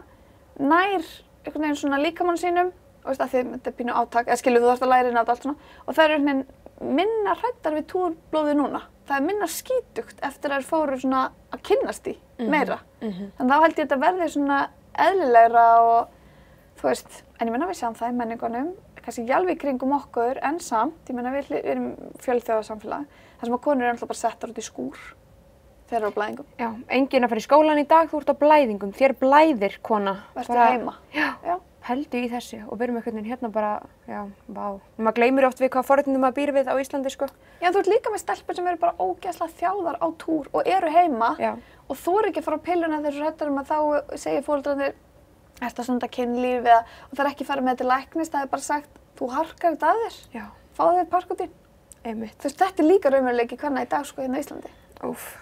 nær einhvern veginn svona líkamann sínum og veist að því þetta er pínu átak, eða skilur þú þarfst að læra inn á þetta allt svona og það eru einhvern veginn minna hræddar við túrblóðið núna. Það er minna skítugt eftir að þær fóru svona að kynnast í meira. Mm -hmm. Þannig að þá held ég að þetta verði svona eðlilegra og þú veist, en ég menna við sjáum það í menningunum, kannski ekki alveg í kringum okkur en samt, ég menna við, við erum fjölþjóðasamfélag, þar sem að konur eru alltaf bara settar út í skúr þegar eru á blæðingum. Já, enginn að fara í skólan í dag, þú ert á blæðingum, þér blæðir, kona. Vertu heima. Já. Já. Pældu í þessu og byrjum einhvern veginn hérna bara, já, vá. Maður gleymir oft við hvað forréttindum maður býr við á Íslandi, sko. Já, þú ert líka með stelpur sem eru bara ógeðslega þjáðar á túr og eru heima já. Og þú eru ekki að fara á pilluna þegar þú hrættar um að þá segir fóreldrarnir, ertu að stunda kynlíf eða og það er ekki farið með til læknis, það er bara sagt, þú harkar þetta að þér, já. Fáðu þér parkotín. Einmitt. Þú veist, þetta er líka raunveruleiki kvenna í dag, sko, hérna í Íslandi. Úff.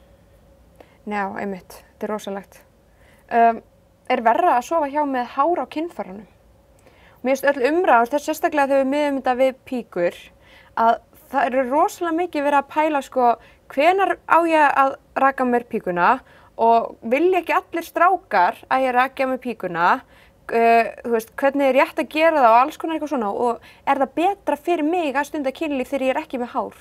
Já, einmitt, þetta er rosalegt. Um, er verra að sofa hjá með hár á kynfærunum? Mér finnst öll umræður, þess sérstaklega þegar við miðum þetta við píkur, að það eru rosalega mikið verið að pæla sko hvenar á ég að raka mér píkuna og vilja ekki allir strákar að ég raka mér píkuna, uh, þú veist, hvernig er rétt að gera það og alls konar eitthvað svona og er það betra fyrir mig að stunda kynlíf þegar ég er ekki með hár?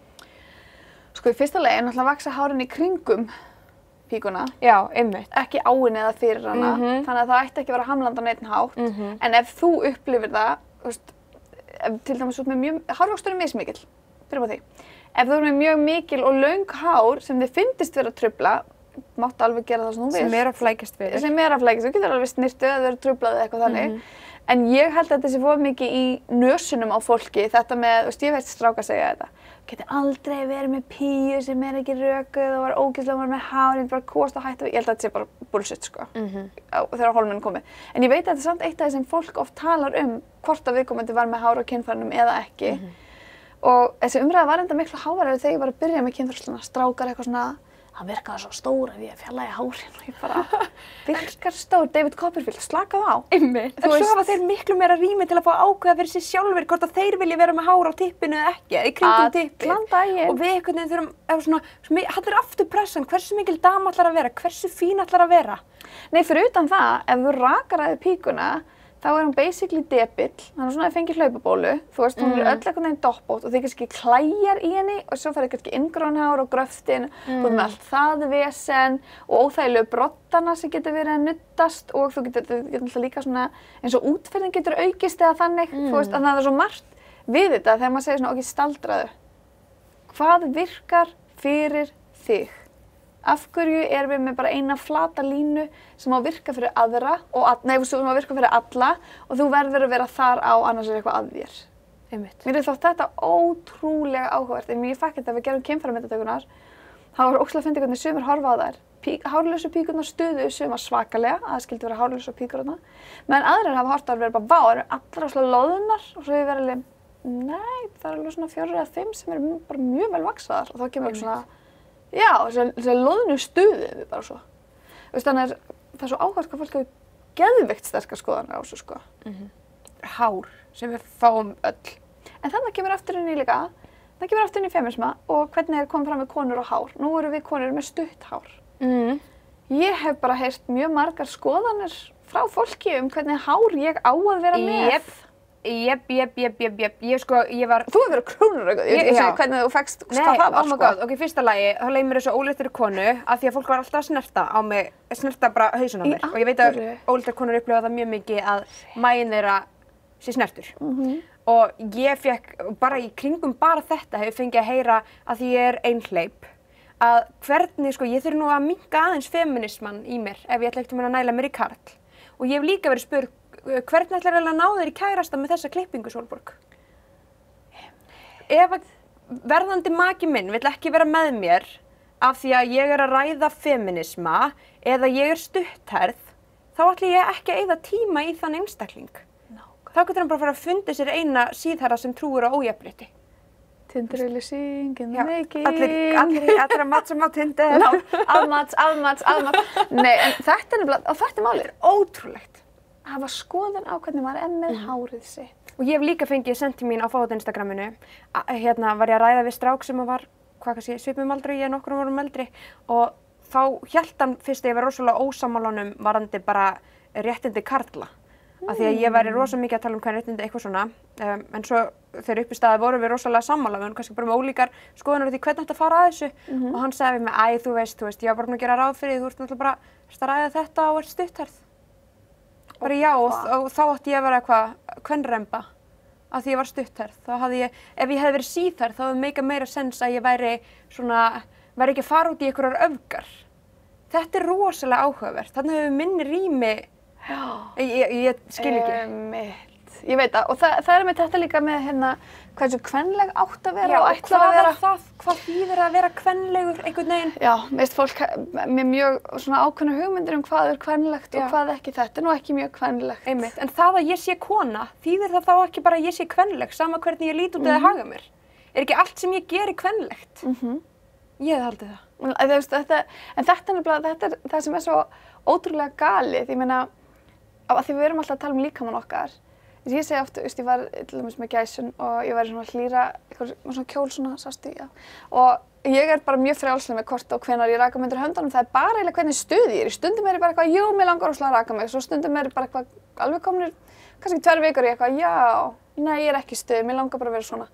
Sko í fyrsta lagi er náttúrulega að vaxa hárin í kringum píkuna. Já, einmitt. Ekki á henni eða fyrir hana, mm -hmm. þannig að það ætti ekki að vera hamlandi á neitt hátt. Mm -hmm. En ef þú upplifir það, þú veist, ef til dæmis út með mjög, hárvöxtur er mismikill, byrjum á því. Ef þú er með mjög mikil og löng hár sem þið finnst vera að trufla, máttu alveg gera það sem þú vilt. Sem er að flækjast fyrir. Sem er að flækjast, þú getur alveg snirtu eða þau eru truflað eða eitthvað þannig. Mm -hmm. En ég held að þetta sé fóð mikið í nösunum á fólki, þetta með, þú veist, ég veit stráka segja þetta. Geti aldrei verið með píu sem er ekki rökuð og var ógeðslega var með hárið, bara kost og hætt og ég held að þetta sé bara bullshit, sko, mm -hmm. þegar hólminn komið. En ég veit að þetta er samt eitt af því sem fólk oft talar um hvort að viðkomandi var með hár á kynfærunum eða ekki. Mm -hmm. Og þessi umræða var enda miklu háværari þegar ég var að byrja með kynfærsluna, strákar eitthvað svona, hann virkaði svo stór ef ég fjarlægi hárin og ég bara, virkar stór, David Copperfield, slakað á. Einmitt. En svo hafa þeir miklu meira rými til að fá ákveða fyrir sig sjálfur hvort að þeir vilja vera með hár á tippinu eða ekki, eða í kringum tippið. Allan daginn. Og við einhvern veginn þurfum, eða svona, hann er aftur pressan, hversu mikil dama ætlar að vera, hversu fín ætlar að vera? Nei, fyrir utan það, ef þú rakaræðir píkuna, þá er hún basically depill, hann er svona að fengi hlaupabólu, þú veist, hún mm. er öll einhvern veginn doppótt og þið kannski klæjar í henni og svo færði kannski inngrónhár og gröftin, mm. þú veist með allt það vesen og óþægilegu broddana sem getur verið að nuddast og þú getur, þú getur alltaf líka svona eins og útferðin getur aukist eða þannig, mm. þú veist, þannig að það er svo margt við þetta þegar maður segir svona, ok, staldraðu. Hvað virkar fyrir þig? Af hverju erum við með bara eina flata línu sem á að virka fyrir aðra, og, nei, sem á að virka fyrir alla og þú verður að vera þar á, annars er eitthvað að þér. Einmitt. Mér finnst þetta ótrúlega áhugavert, en ég fæ ekki þetta að við gerum kynfæramyndatökurnar, þá var ógeðslega að finna hvernig sumir horfa á þær. Pí, hárlausu píkurnar stuðu sumar svakalega, að það skildi vera hárlausu píkur þarna, meðan aðrir hafa hort á að vera bara, vá, eru allar svona loðunar, og svo hefur verið alveg, nei, það eru alveg svona fjórar eða fimm sem eru bara mjög vel vaksaðar, og þá kemur ekki svona já, þessi loðnu stuði við bara svo. Þú veist, þannig að það er svo áhugavert hvað fólk hefur geðveikt sterkar skoðanir á þessu, sko. Mm -hmm. Hár, sem við fáum öll. En þannig kemur aftur inn í líka, það kemur aftur inn í feminisma og hvernig er komið fram með konur og hár. Nú eru við konur með stutt hár. Mm. Ég hef bara heyrt mjög margar skoðanir frá fólki um hvernig hár ég á að vera með. Jep, Jep, jep, jep, jep, jep, ég sko, ég var... Þú hefur verið krónurökuð, ég veit ekki hvernig þú fekkst hvað það var, Nei, oh my sko. god, ok, fyrsta lagi, þá leið mér þessu óléttri konu af því að fólk var alltaf að snerta á mig, snerta bara hausun á mér. Og ég veit að óléttri konur upplifa það mjög mikið að maginn þeirra sé snertur. Mm-hmm. Og ég fekk, bara í kringum bara þetta, hef ég fengið að heyra að því ég er einhleyp, að hvernig, sko, ég þurfi nú að minnka aðeins feminisman í mér ef ég ætla ekkert um að næla mér í karl. Og ég hef líka verið spurð, hvernig ætlar að ná þér í kærasta með þessa klippingu, Sólborg? Ef að verðandi maki minn vill ekki vera með mér af því að ég er að ræða feminisma eða ég er stutthærð, þá ætla ég ekki að eyða tíma í þann einstakling. No, þá getur hann bara fara að funda sér eina síðherra sem trúir á ójafnrétti. Tinderily singing the making. Allir, allir, allir að matsa á Tinder. No, afmats, afmats, afmats. Nei, en þetta er nefnilega, og þetta er málið. Ótrúlegt. Að hafa skoðun á hvernig maður er með mm. hárið sitt. Og ég hef líka fengið sent til mín á fót Instagraminu. Hérna var ég að ræða við strák sem var, hvað kannski, svipum aldrei, ég er nokkrum árum eldri. Og þá hélt hann fyrst að ég var rosalega ósammálanum varandi bara réttindi karla. Mm. Af því að ég væri rosa mikið að tala um hvað réttindi eitthvað svona. Um, en svo þegar upp í staði vorum við rosalega sammála, við erum kannski bara með ólíkar skoðunar á því hvernig þetta fara að þessu. Mm-hmm. Og hann sagði við mig, æ, þú veist, þú veist, ég var bara búin að gera ráð fyrir því, þú ert náttúrulega bara að ræða þetta og ert stutthærð. Bara já, og, og þá átti ég að vera eitthvað kvenremba af því ég var stutthærð. Þá hafði ég, ef ég hefði verið síðhærð, þá hefði meika meira sens að ég væri svona, væri ekki að fara út í einhverjar öfgar. Þetta er rosalega áhugavert. Þarna hefur minni rými, ég, ég, ég skil ekki. Einmitt. Ég veit það, og það, það er með þetta líka með hérna hversu kvenleg átt að vera já, og ætlar að vera. Já, hvað er það? Hvað þýðir að vera kvenlegur einhvern veginn? Já, veist fólk með mjög svona ákveðna hugmyndir um hvað er kvenlegt já. Og hvað ekki. Þetta er nú ekki mjög kvenlegt. Einmitt, en það að ég sé kona, þýðir það þá ekki bara að ég sé kvenleg, sama hvernig ég lít út eða haga mér? Er ekki allt sem ég geri kvenlegt? Mm-hmm. Ég hef haldið það. En, veist, þetta, en þetta er nefnilega, þetta er það sem er svo ótrúlega galið. Ég meina, af því við erum alltaf að tala um líkamann okkar. Ég segi oft, ég var til dæmis með gæsun og ég var í svona hlýra, eitthvað svona kjól svona, sástu, já. Og ég er bara mjög frjálsleg með hvort og hvenær ég raka mig undir höndunum. Það er bara eiginlega hvernig stuði ég er. Í stundum er ég bara eitthvað, jú, mér langar óslega að raka mig. Svo stundum er ég bara eitthvað, alveg komnir, kannski tvær vikur í eitthvað, já, nei, ég er ekki stuði, mér langar bara að vera svona.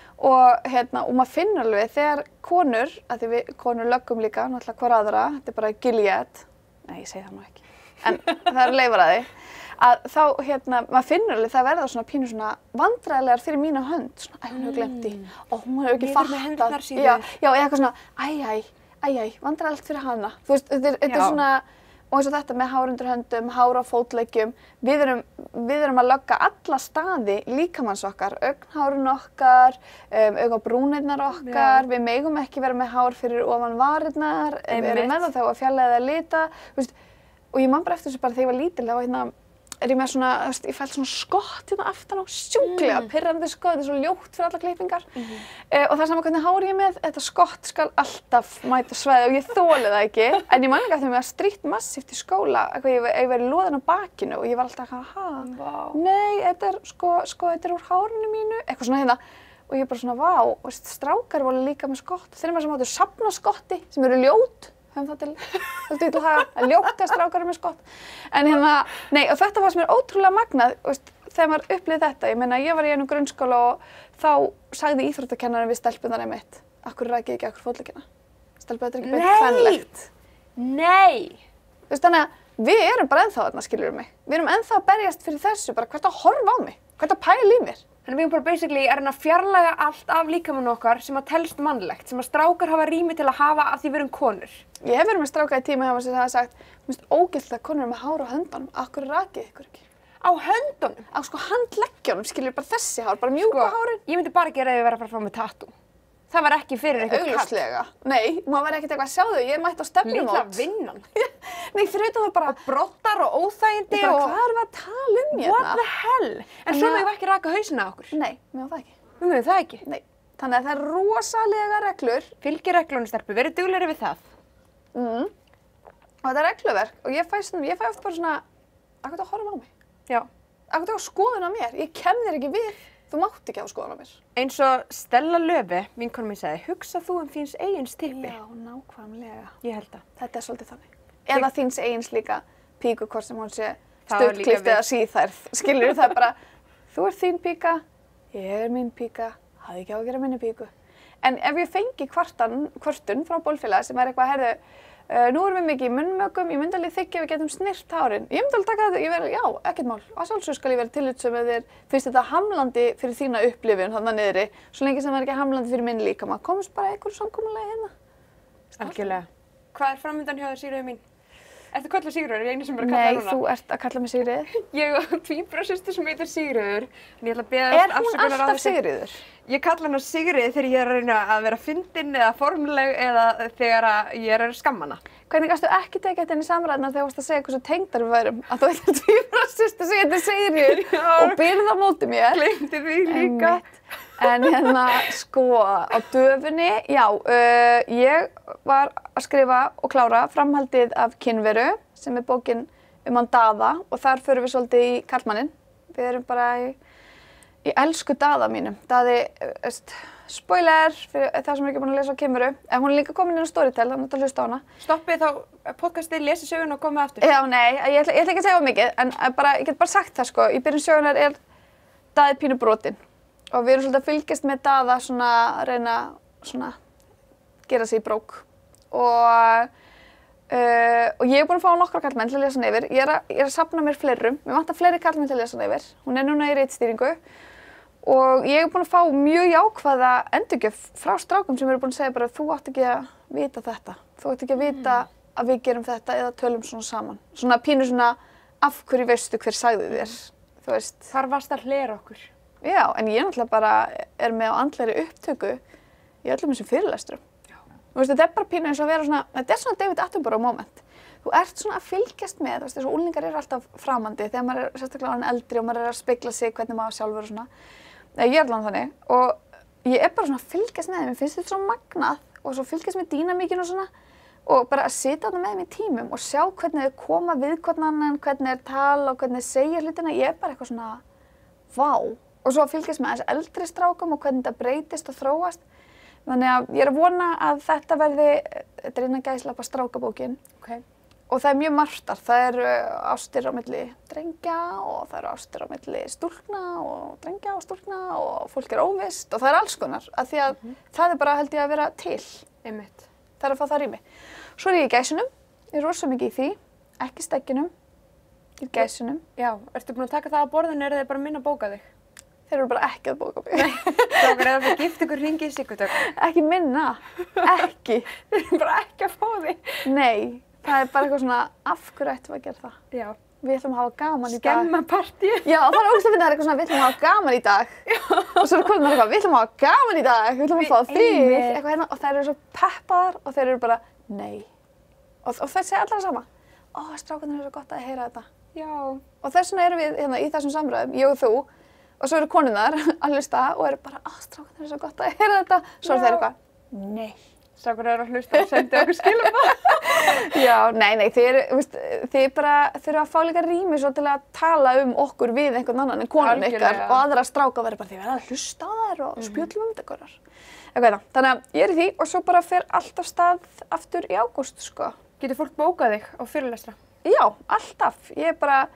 Og hérna, og maður finnur alveg þegar konur, að því við konur löggum líka, náttúrulega hver aðra, þetta er bara Gilead. Nei, ég segi það nú ekki. En það eru leifar að því. Að þá, hérna, maður finnur alveg það verða svona pínu svona vandræðilegar fyrir mína hönd, svona, æ, hún hefur glemt því, og hún hefur ekki fattað, já, já, eða eitthvað svona, æ, æ, æ, æ, vandræðilegt fyrir hana, þú veist, þetta er, þetta er svona, og eins og þetta með hár undir höndum, hár á fótleggjum, við erum, við erum að lögga alla staði líkamanns okkar, augnhárun okkar, um, augabrúnirnar okkar, já. Við megum ekki vera með hár fyrir ofan varirnar, við erum með það þá að fjalla eða lita, þú veist, og ég man bara eftir þessu bara þegar ég var lítil, þá hérna, er ég með svona, þú veist, ég fælt svona skott hérna aftan á, sjúklega mm. pirrandi skott, þetta er svo ljótt fyrir alla klippingar. Mm-hmm. uh, og það er sama hvernig hár ég er með, þetta skott skal alltaf mæta sveið og ég þoli það ekki. En ég man ekki eftir mig að strítt massíft í skóla, eitthvað, ég, ég verið loðin á bakinu og ég var alltaf eitthvað, ha, wow. Nei, þetta er, sko, sko, þetta er úr hárinu mínu, eitthvað svona hérna. Og ég bara svona, vá, og strákar voru líka með skott, þeir eru sem áttu safnaskotti sem eru ljót. Höfum það til, þetta til að hafa ljóta strákar með skott. En hérna, nei, og þetta var sem er ótrúlega magnað, veist, þegar maður upplifði þetta. Ég meina, ég var í einum grunnskóla og þá sagði íþróttakennarinn við stelpunar einmitt, akkur rækið ekki akkur fótleggina. Stelpa, þetta er ekki beint kvenlegt. Nei! Þú veist, þannig að við erum bara ennþá þarna, skilurðu mig. Við erum ennþá að berjast fyrir þessu, bara hvert að horfa á mig, hvert að pæla í mér. Þannig við erum bara basically að reyna að fjarlæga allt af líkamann okkar sem að telst mannlegt, sem að strákar hafa rými til að hafa af því við erum konur. Ég hef verið með stráka í tíma hafa sem það sagt, mér finnst ógilegt að konur með hár á höndunum, akkur rakið ykkur ekki? Á höndunum? Á sko handleggjónum, skilur bara þessi hár, bara mjúka sko, hárin. Ég myndi bara gera ef ég verið að fara fram með tattoo. Það var ekki fyrir eitthvað kall. Augljóslega. Nei, maður var ekkert eitthvað að sjá þau, ég mætti á stefnumót. Litla vinnan. Nei, fyrir þetta var bara og brottar og óþægindi og... og... Hvað erum við að tala um hérna? What the hell? En svo megum við ekki raka hausina á okkur. Nei, við megum það ekki. Við megum það ekki? Nei. Þannig að það er rosalega reglur. Fylgir reglunum, stelpur, verið duglegri við það. Mm. Og þetta er regluverk og ég fæ, svona, ég fæ oft bara svona, akkur þú að horfa á mig? Já. Akkur þú að skoðun á mér? Ég kem þér ekki við. Þú mátt ekki hafa skoðun á mér. Eins og Stella Löfi, vinkona mín sagði, hugsa þú um þíns eigins tippi. Já, nákvæmlega. Ég held það. Þetta er svolítið þannig. Eða Þeg... þíns eigins líka píku hvort sem hún sé stuttklift eða síðhærð. Skilur það bara, þú ert þín píka, ég er mín píka, hafði ekki á að gera minni píku. En ef ég fengi kvartan, kvartun frá bólfélag sem er eitthvað, herðu, uh, nú erum við mikið í munnmökum, ég myndi alveg þykja við getum snirrt hárin. Ég myndi alveg taka þetta, ég verði, já, ekkert mál. Að sjálfsög skal ég vera tillitssöm ef þér finnst þetta hamlandi fyrir þína upplifun þarna niðri, svo lengi sem það er ekki hamlandi fyrir minn líkama. Komst bara einhverju samkomulagi hérna. Algjörlega. Hvað er framöndan hjá þér, Sigríður mín? Ertu kallað Sigríður? Er ég eini sem bara kallar núna? Nei, þú ert að kalla mig Sigríður. Ég og tvíburasystur sem heitir Sigríður. En ég ætla að beða Er hún alltaf Sigríður? Ég kalla hana Sigríði þegar ég er að reyna að vera fyndin eða formleg eða þegar ég er að skamma hana. Hvernig gastu ekki tekið þetta inn í samræðina þegar þú varst að segja hversu tengdar við værum? Að þú heitir tvíburasystur sem heitir Sigríður og byrð á móti mér. Gleymdi því líka. En hérna, sko, á döfunni, já, uh, ég var að skrifa og klára framhaldið af Kynveru, sem er bókin um hann Daða, og þar förum við svolítið í karlmanninn. Við erum bara í, í elsku Daða mínum. Daði, veist, spoiler fyrir það sem er ekki búin að lesa á Kynveru, en hún er líka komin inn á Storytel, þannig að hlusta á hana. Stoppið þá podcastið, lesi söguna og komið aftur. Já, nei, ég ætla, ég ætla ekki að segja of mikið, en bara, ég get bara sagt það, sko, í byrjun sögunar er Daði pínu brotinn. Og við erum svolítið að fylgjast með Daða svona að reyna svona gera sig í brók. Og, uh, og ég er búin að fá nokkra karlmenn til að lesa hann yfir. Ég er að, ég er að safna mér fleirum. Mér vantar fleiri karlmenn til að lesa hann yfir. Hún er núna í ritstýringu. Og ég er búin að fá mjög jákvæða endurgjöf frá strákum sem eru búin að segja bara þú átt ekki að vita þetta. Þú átt ekki að vita að við gerum þetta eða tölum svona saman. Svona pínu svona af hverju veistu hver sagði þér, þú veist. Þar varst að hlera okkur. Já, en ég náttúrulega bara er með á andlegri upptöku í öllum þessum fyrirlesturum. Já. Þú veist, þetta er bara pínu eins og að vera svona, þetta er svona David Attenborough moment. Þú ert svona að fylgjast með, þú veist, þessu úlingar eru alltaf framandi þegar maður er sérstaklega orðinn eldri og maður er að spegla sig hvernig maður sjálfur og svona. Nei, ég er alveg þannig og ég er bara svona að fylgjast með þeim, mér finnst þetta svo magnað og svo fylgjast með dýnamíkinu og svona og bara að sitja þarna með þeim í tímum og sjá hvernig þau koma við hvern annan, hvernig þeir tala og hvernig þeir segja hlutina. Ég er bara eitthvað svona, vá. Og svo að fylgjast með aðeins eldri strákum og hvernig þetta breytist og þróast. Þannig að ég er að vona að þetta verði, þetta er innan gæslappa strákabókin. Okay. Og það er mjög margtar. Það eru ástir á milli drengja og það eru ástir á milli stúlkna og drengja og stúlkna og fólk er óvisst og það er alls konar. Af því að mm-hmm. það er bara held ég að vera til. Einmitt. Það er að fá það rými. Svo er ég í gæsunum. Ég er rosa mikið í því. Ekki steggjunum. Í gæsunum. Já, ertu búin að taka það á borðinu eða er þið bara minna að bóka þig? Þeir eru bara ekki að bóka mig. Strákar, eða þið gift ykkur hringi í Sigurdögg? Ekki minna. Ekki. Þeir eru bara ekki að fá þig. Nei, það er bara eitthvað svona, af hverju ættum við að gera það? Já. Við ætlum að hafa gaman í dag. Skemmapartíu. Já, það er ógeðslega fyndið, það er eitthvað svona, við ætlum að hafa gaman í dag. Og svo er konurnar eitthvað, við ætlum að hafa gaman í dag, við ætlum að fá þig, eitthvað hérna. Og þær eru svo peppaðar og þeir eru bara, nei. Og, og þær segja allar það sama. Ó, strákarnir eru svo gott að heyra þetta. Já. Og þess vegna erum við hérna í þessum samræðum, ég og þú. Og svo eru konurnar að hlusta og eru bara, að strákarnir eru svo gott að heyra þetta. Svo eru þeir eitthvað, nei. Strákar eru að hlusta og senda okkur skilaboð. Já, nei, nei, þið, veist, þið bara þurfa að fá líka rými svo til að tala um okkur við einhvern annan en konun ykkar og aðra stráka verður bara því að vera að hlusta á þær og mm. spjöllum um þetta ykkur. Þannig að ég er í því og svo bara fer allt af stað aftur í ágúst, sko. Getur fólk bókað þig á fyrirlestra? Já, alltaf. Ég er bara,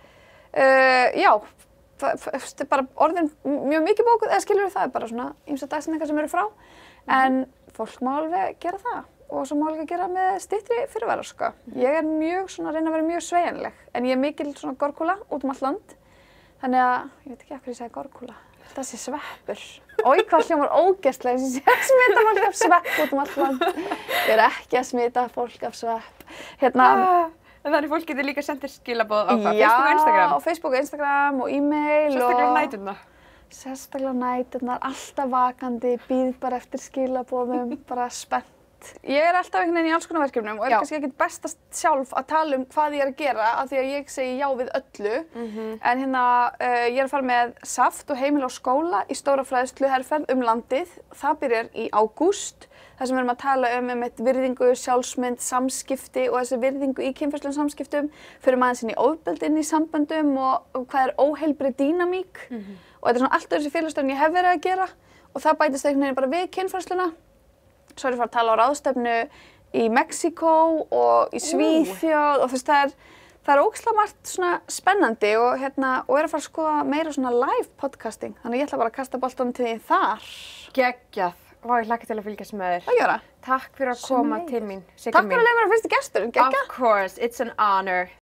uh, já, það er bara orðin mjög mikið bókuð, eða skilur það er bara svona ýmsar dagsetningar sem eru frá, mm. en fólk má alveg gera það og svo má alveg gera með styttri fyrirvara, sko. Ég er mjög svona, reyna að vera mjög sveigjanleg, en ég er mikil svona gorkúla út um allt land, þannig að, ég veit ekki af hverju ég segi gorkúla, það sé sveppur. Ói, hvað hljómar ógeðslega, ég sé að smita fólk af svepp út um allt land. Ég er ekki að smita fólk af svepp. Hérna, ah, en þannig fólk getur líka sendir skilaboð á hvað? Facebook og Instagram? Já, á Facebook og Instagram og e-mail og... Sérstaklega næturnar? Sérstaklega næturnar, alltaf vakandi, bíð bara eftir skilaboðum, bara spennt. Ég er alltaf einhvern veginn í alls konar verkefnum og er já. kannski ekkert bestast sjálf að tala um hvað ég er að gera af því að ég segi já við öllu. Mm-hmm. En hérna, uh, ég er að fara með Saft og Heimili og skóla í stóra fræðsluherferð um landið. Það byrjar í ágúst. Það sem við erum að tala um um eitt virðingu, sjálfsmynd, samskipti og þessi virðingu í kynferðislegum samskiptum. Förum aðeins inn í ofbeldi inn í samböndum og, og hvað er óheilbrigð dýnamík. Mm-hmm. Og þetta er svona allt öðruvísi fyrirlestur en ég hef verið að gera og það bætist einhvern veginn bara við kynferðisluna. Svo er ég fara að tala á ráðstefnu í Mexíkó og í Svíþjóð og þú veist það er, það er ógeðslega margt svona spennandi og, hérna, og er að fara að skoða meira svona live podcasting. Þannig ég ætla bara að kasta boltanum til því þar. Geggjað. Vá, ég hlakka til að fylgjast með þér. Það gera. Takk fyrir að koma til mín, Sigga mín. Takk fyrir að leiða mér að fyrstu gestur. Geggjað. Of course, it's an honor.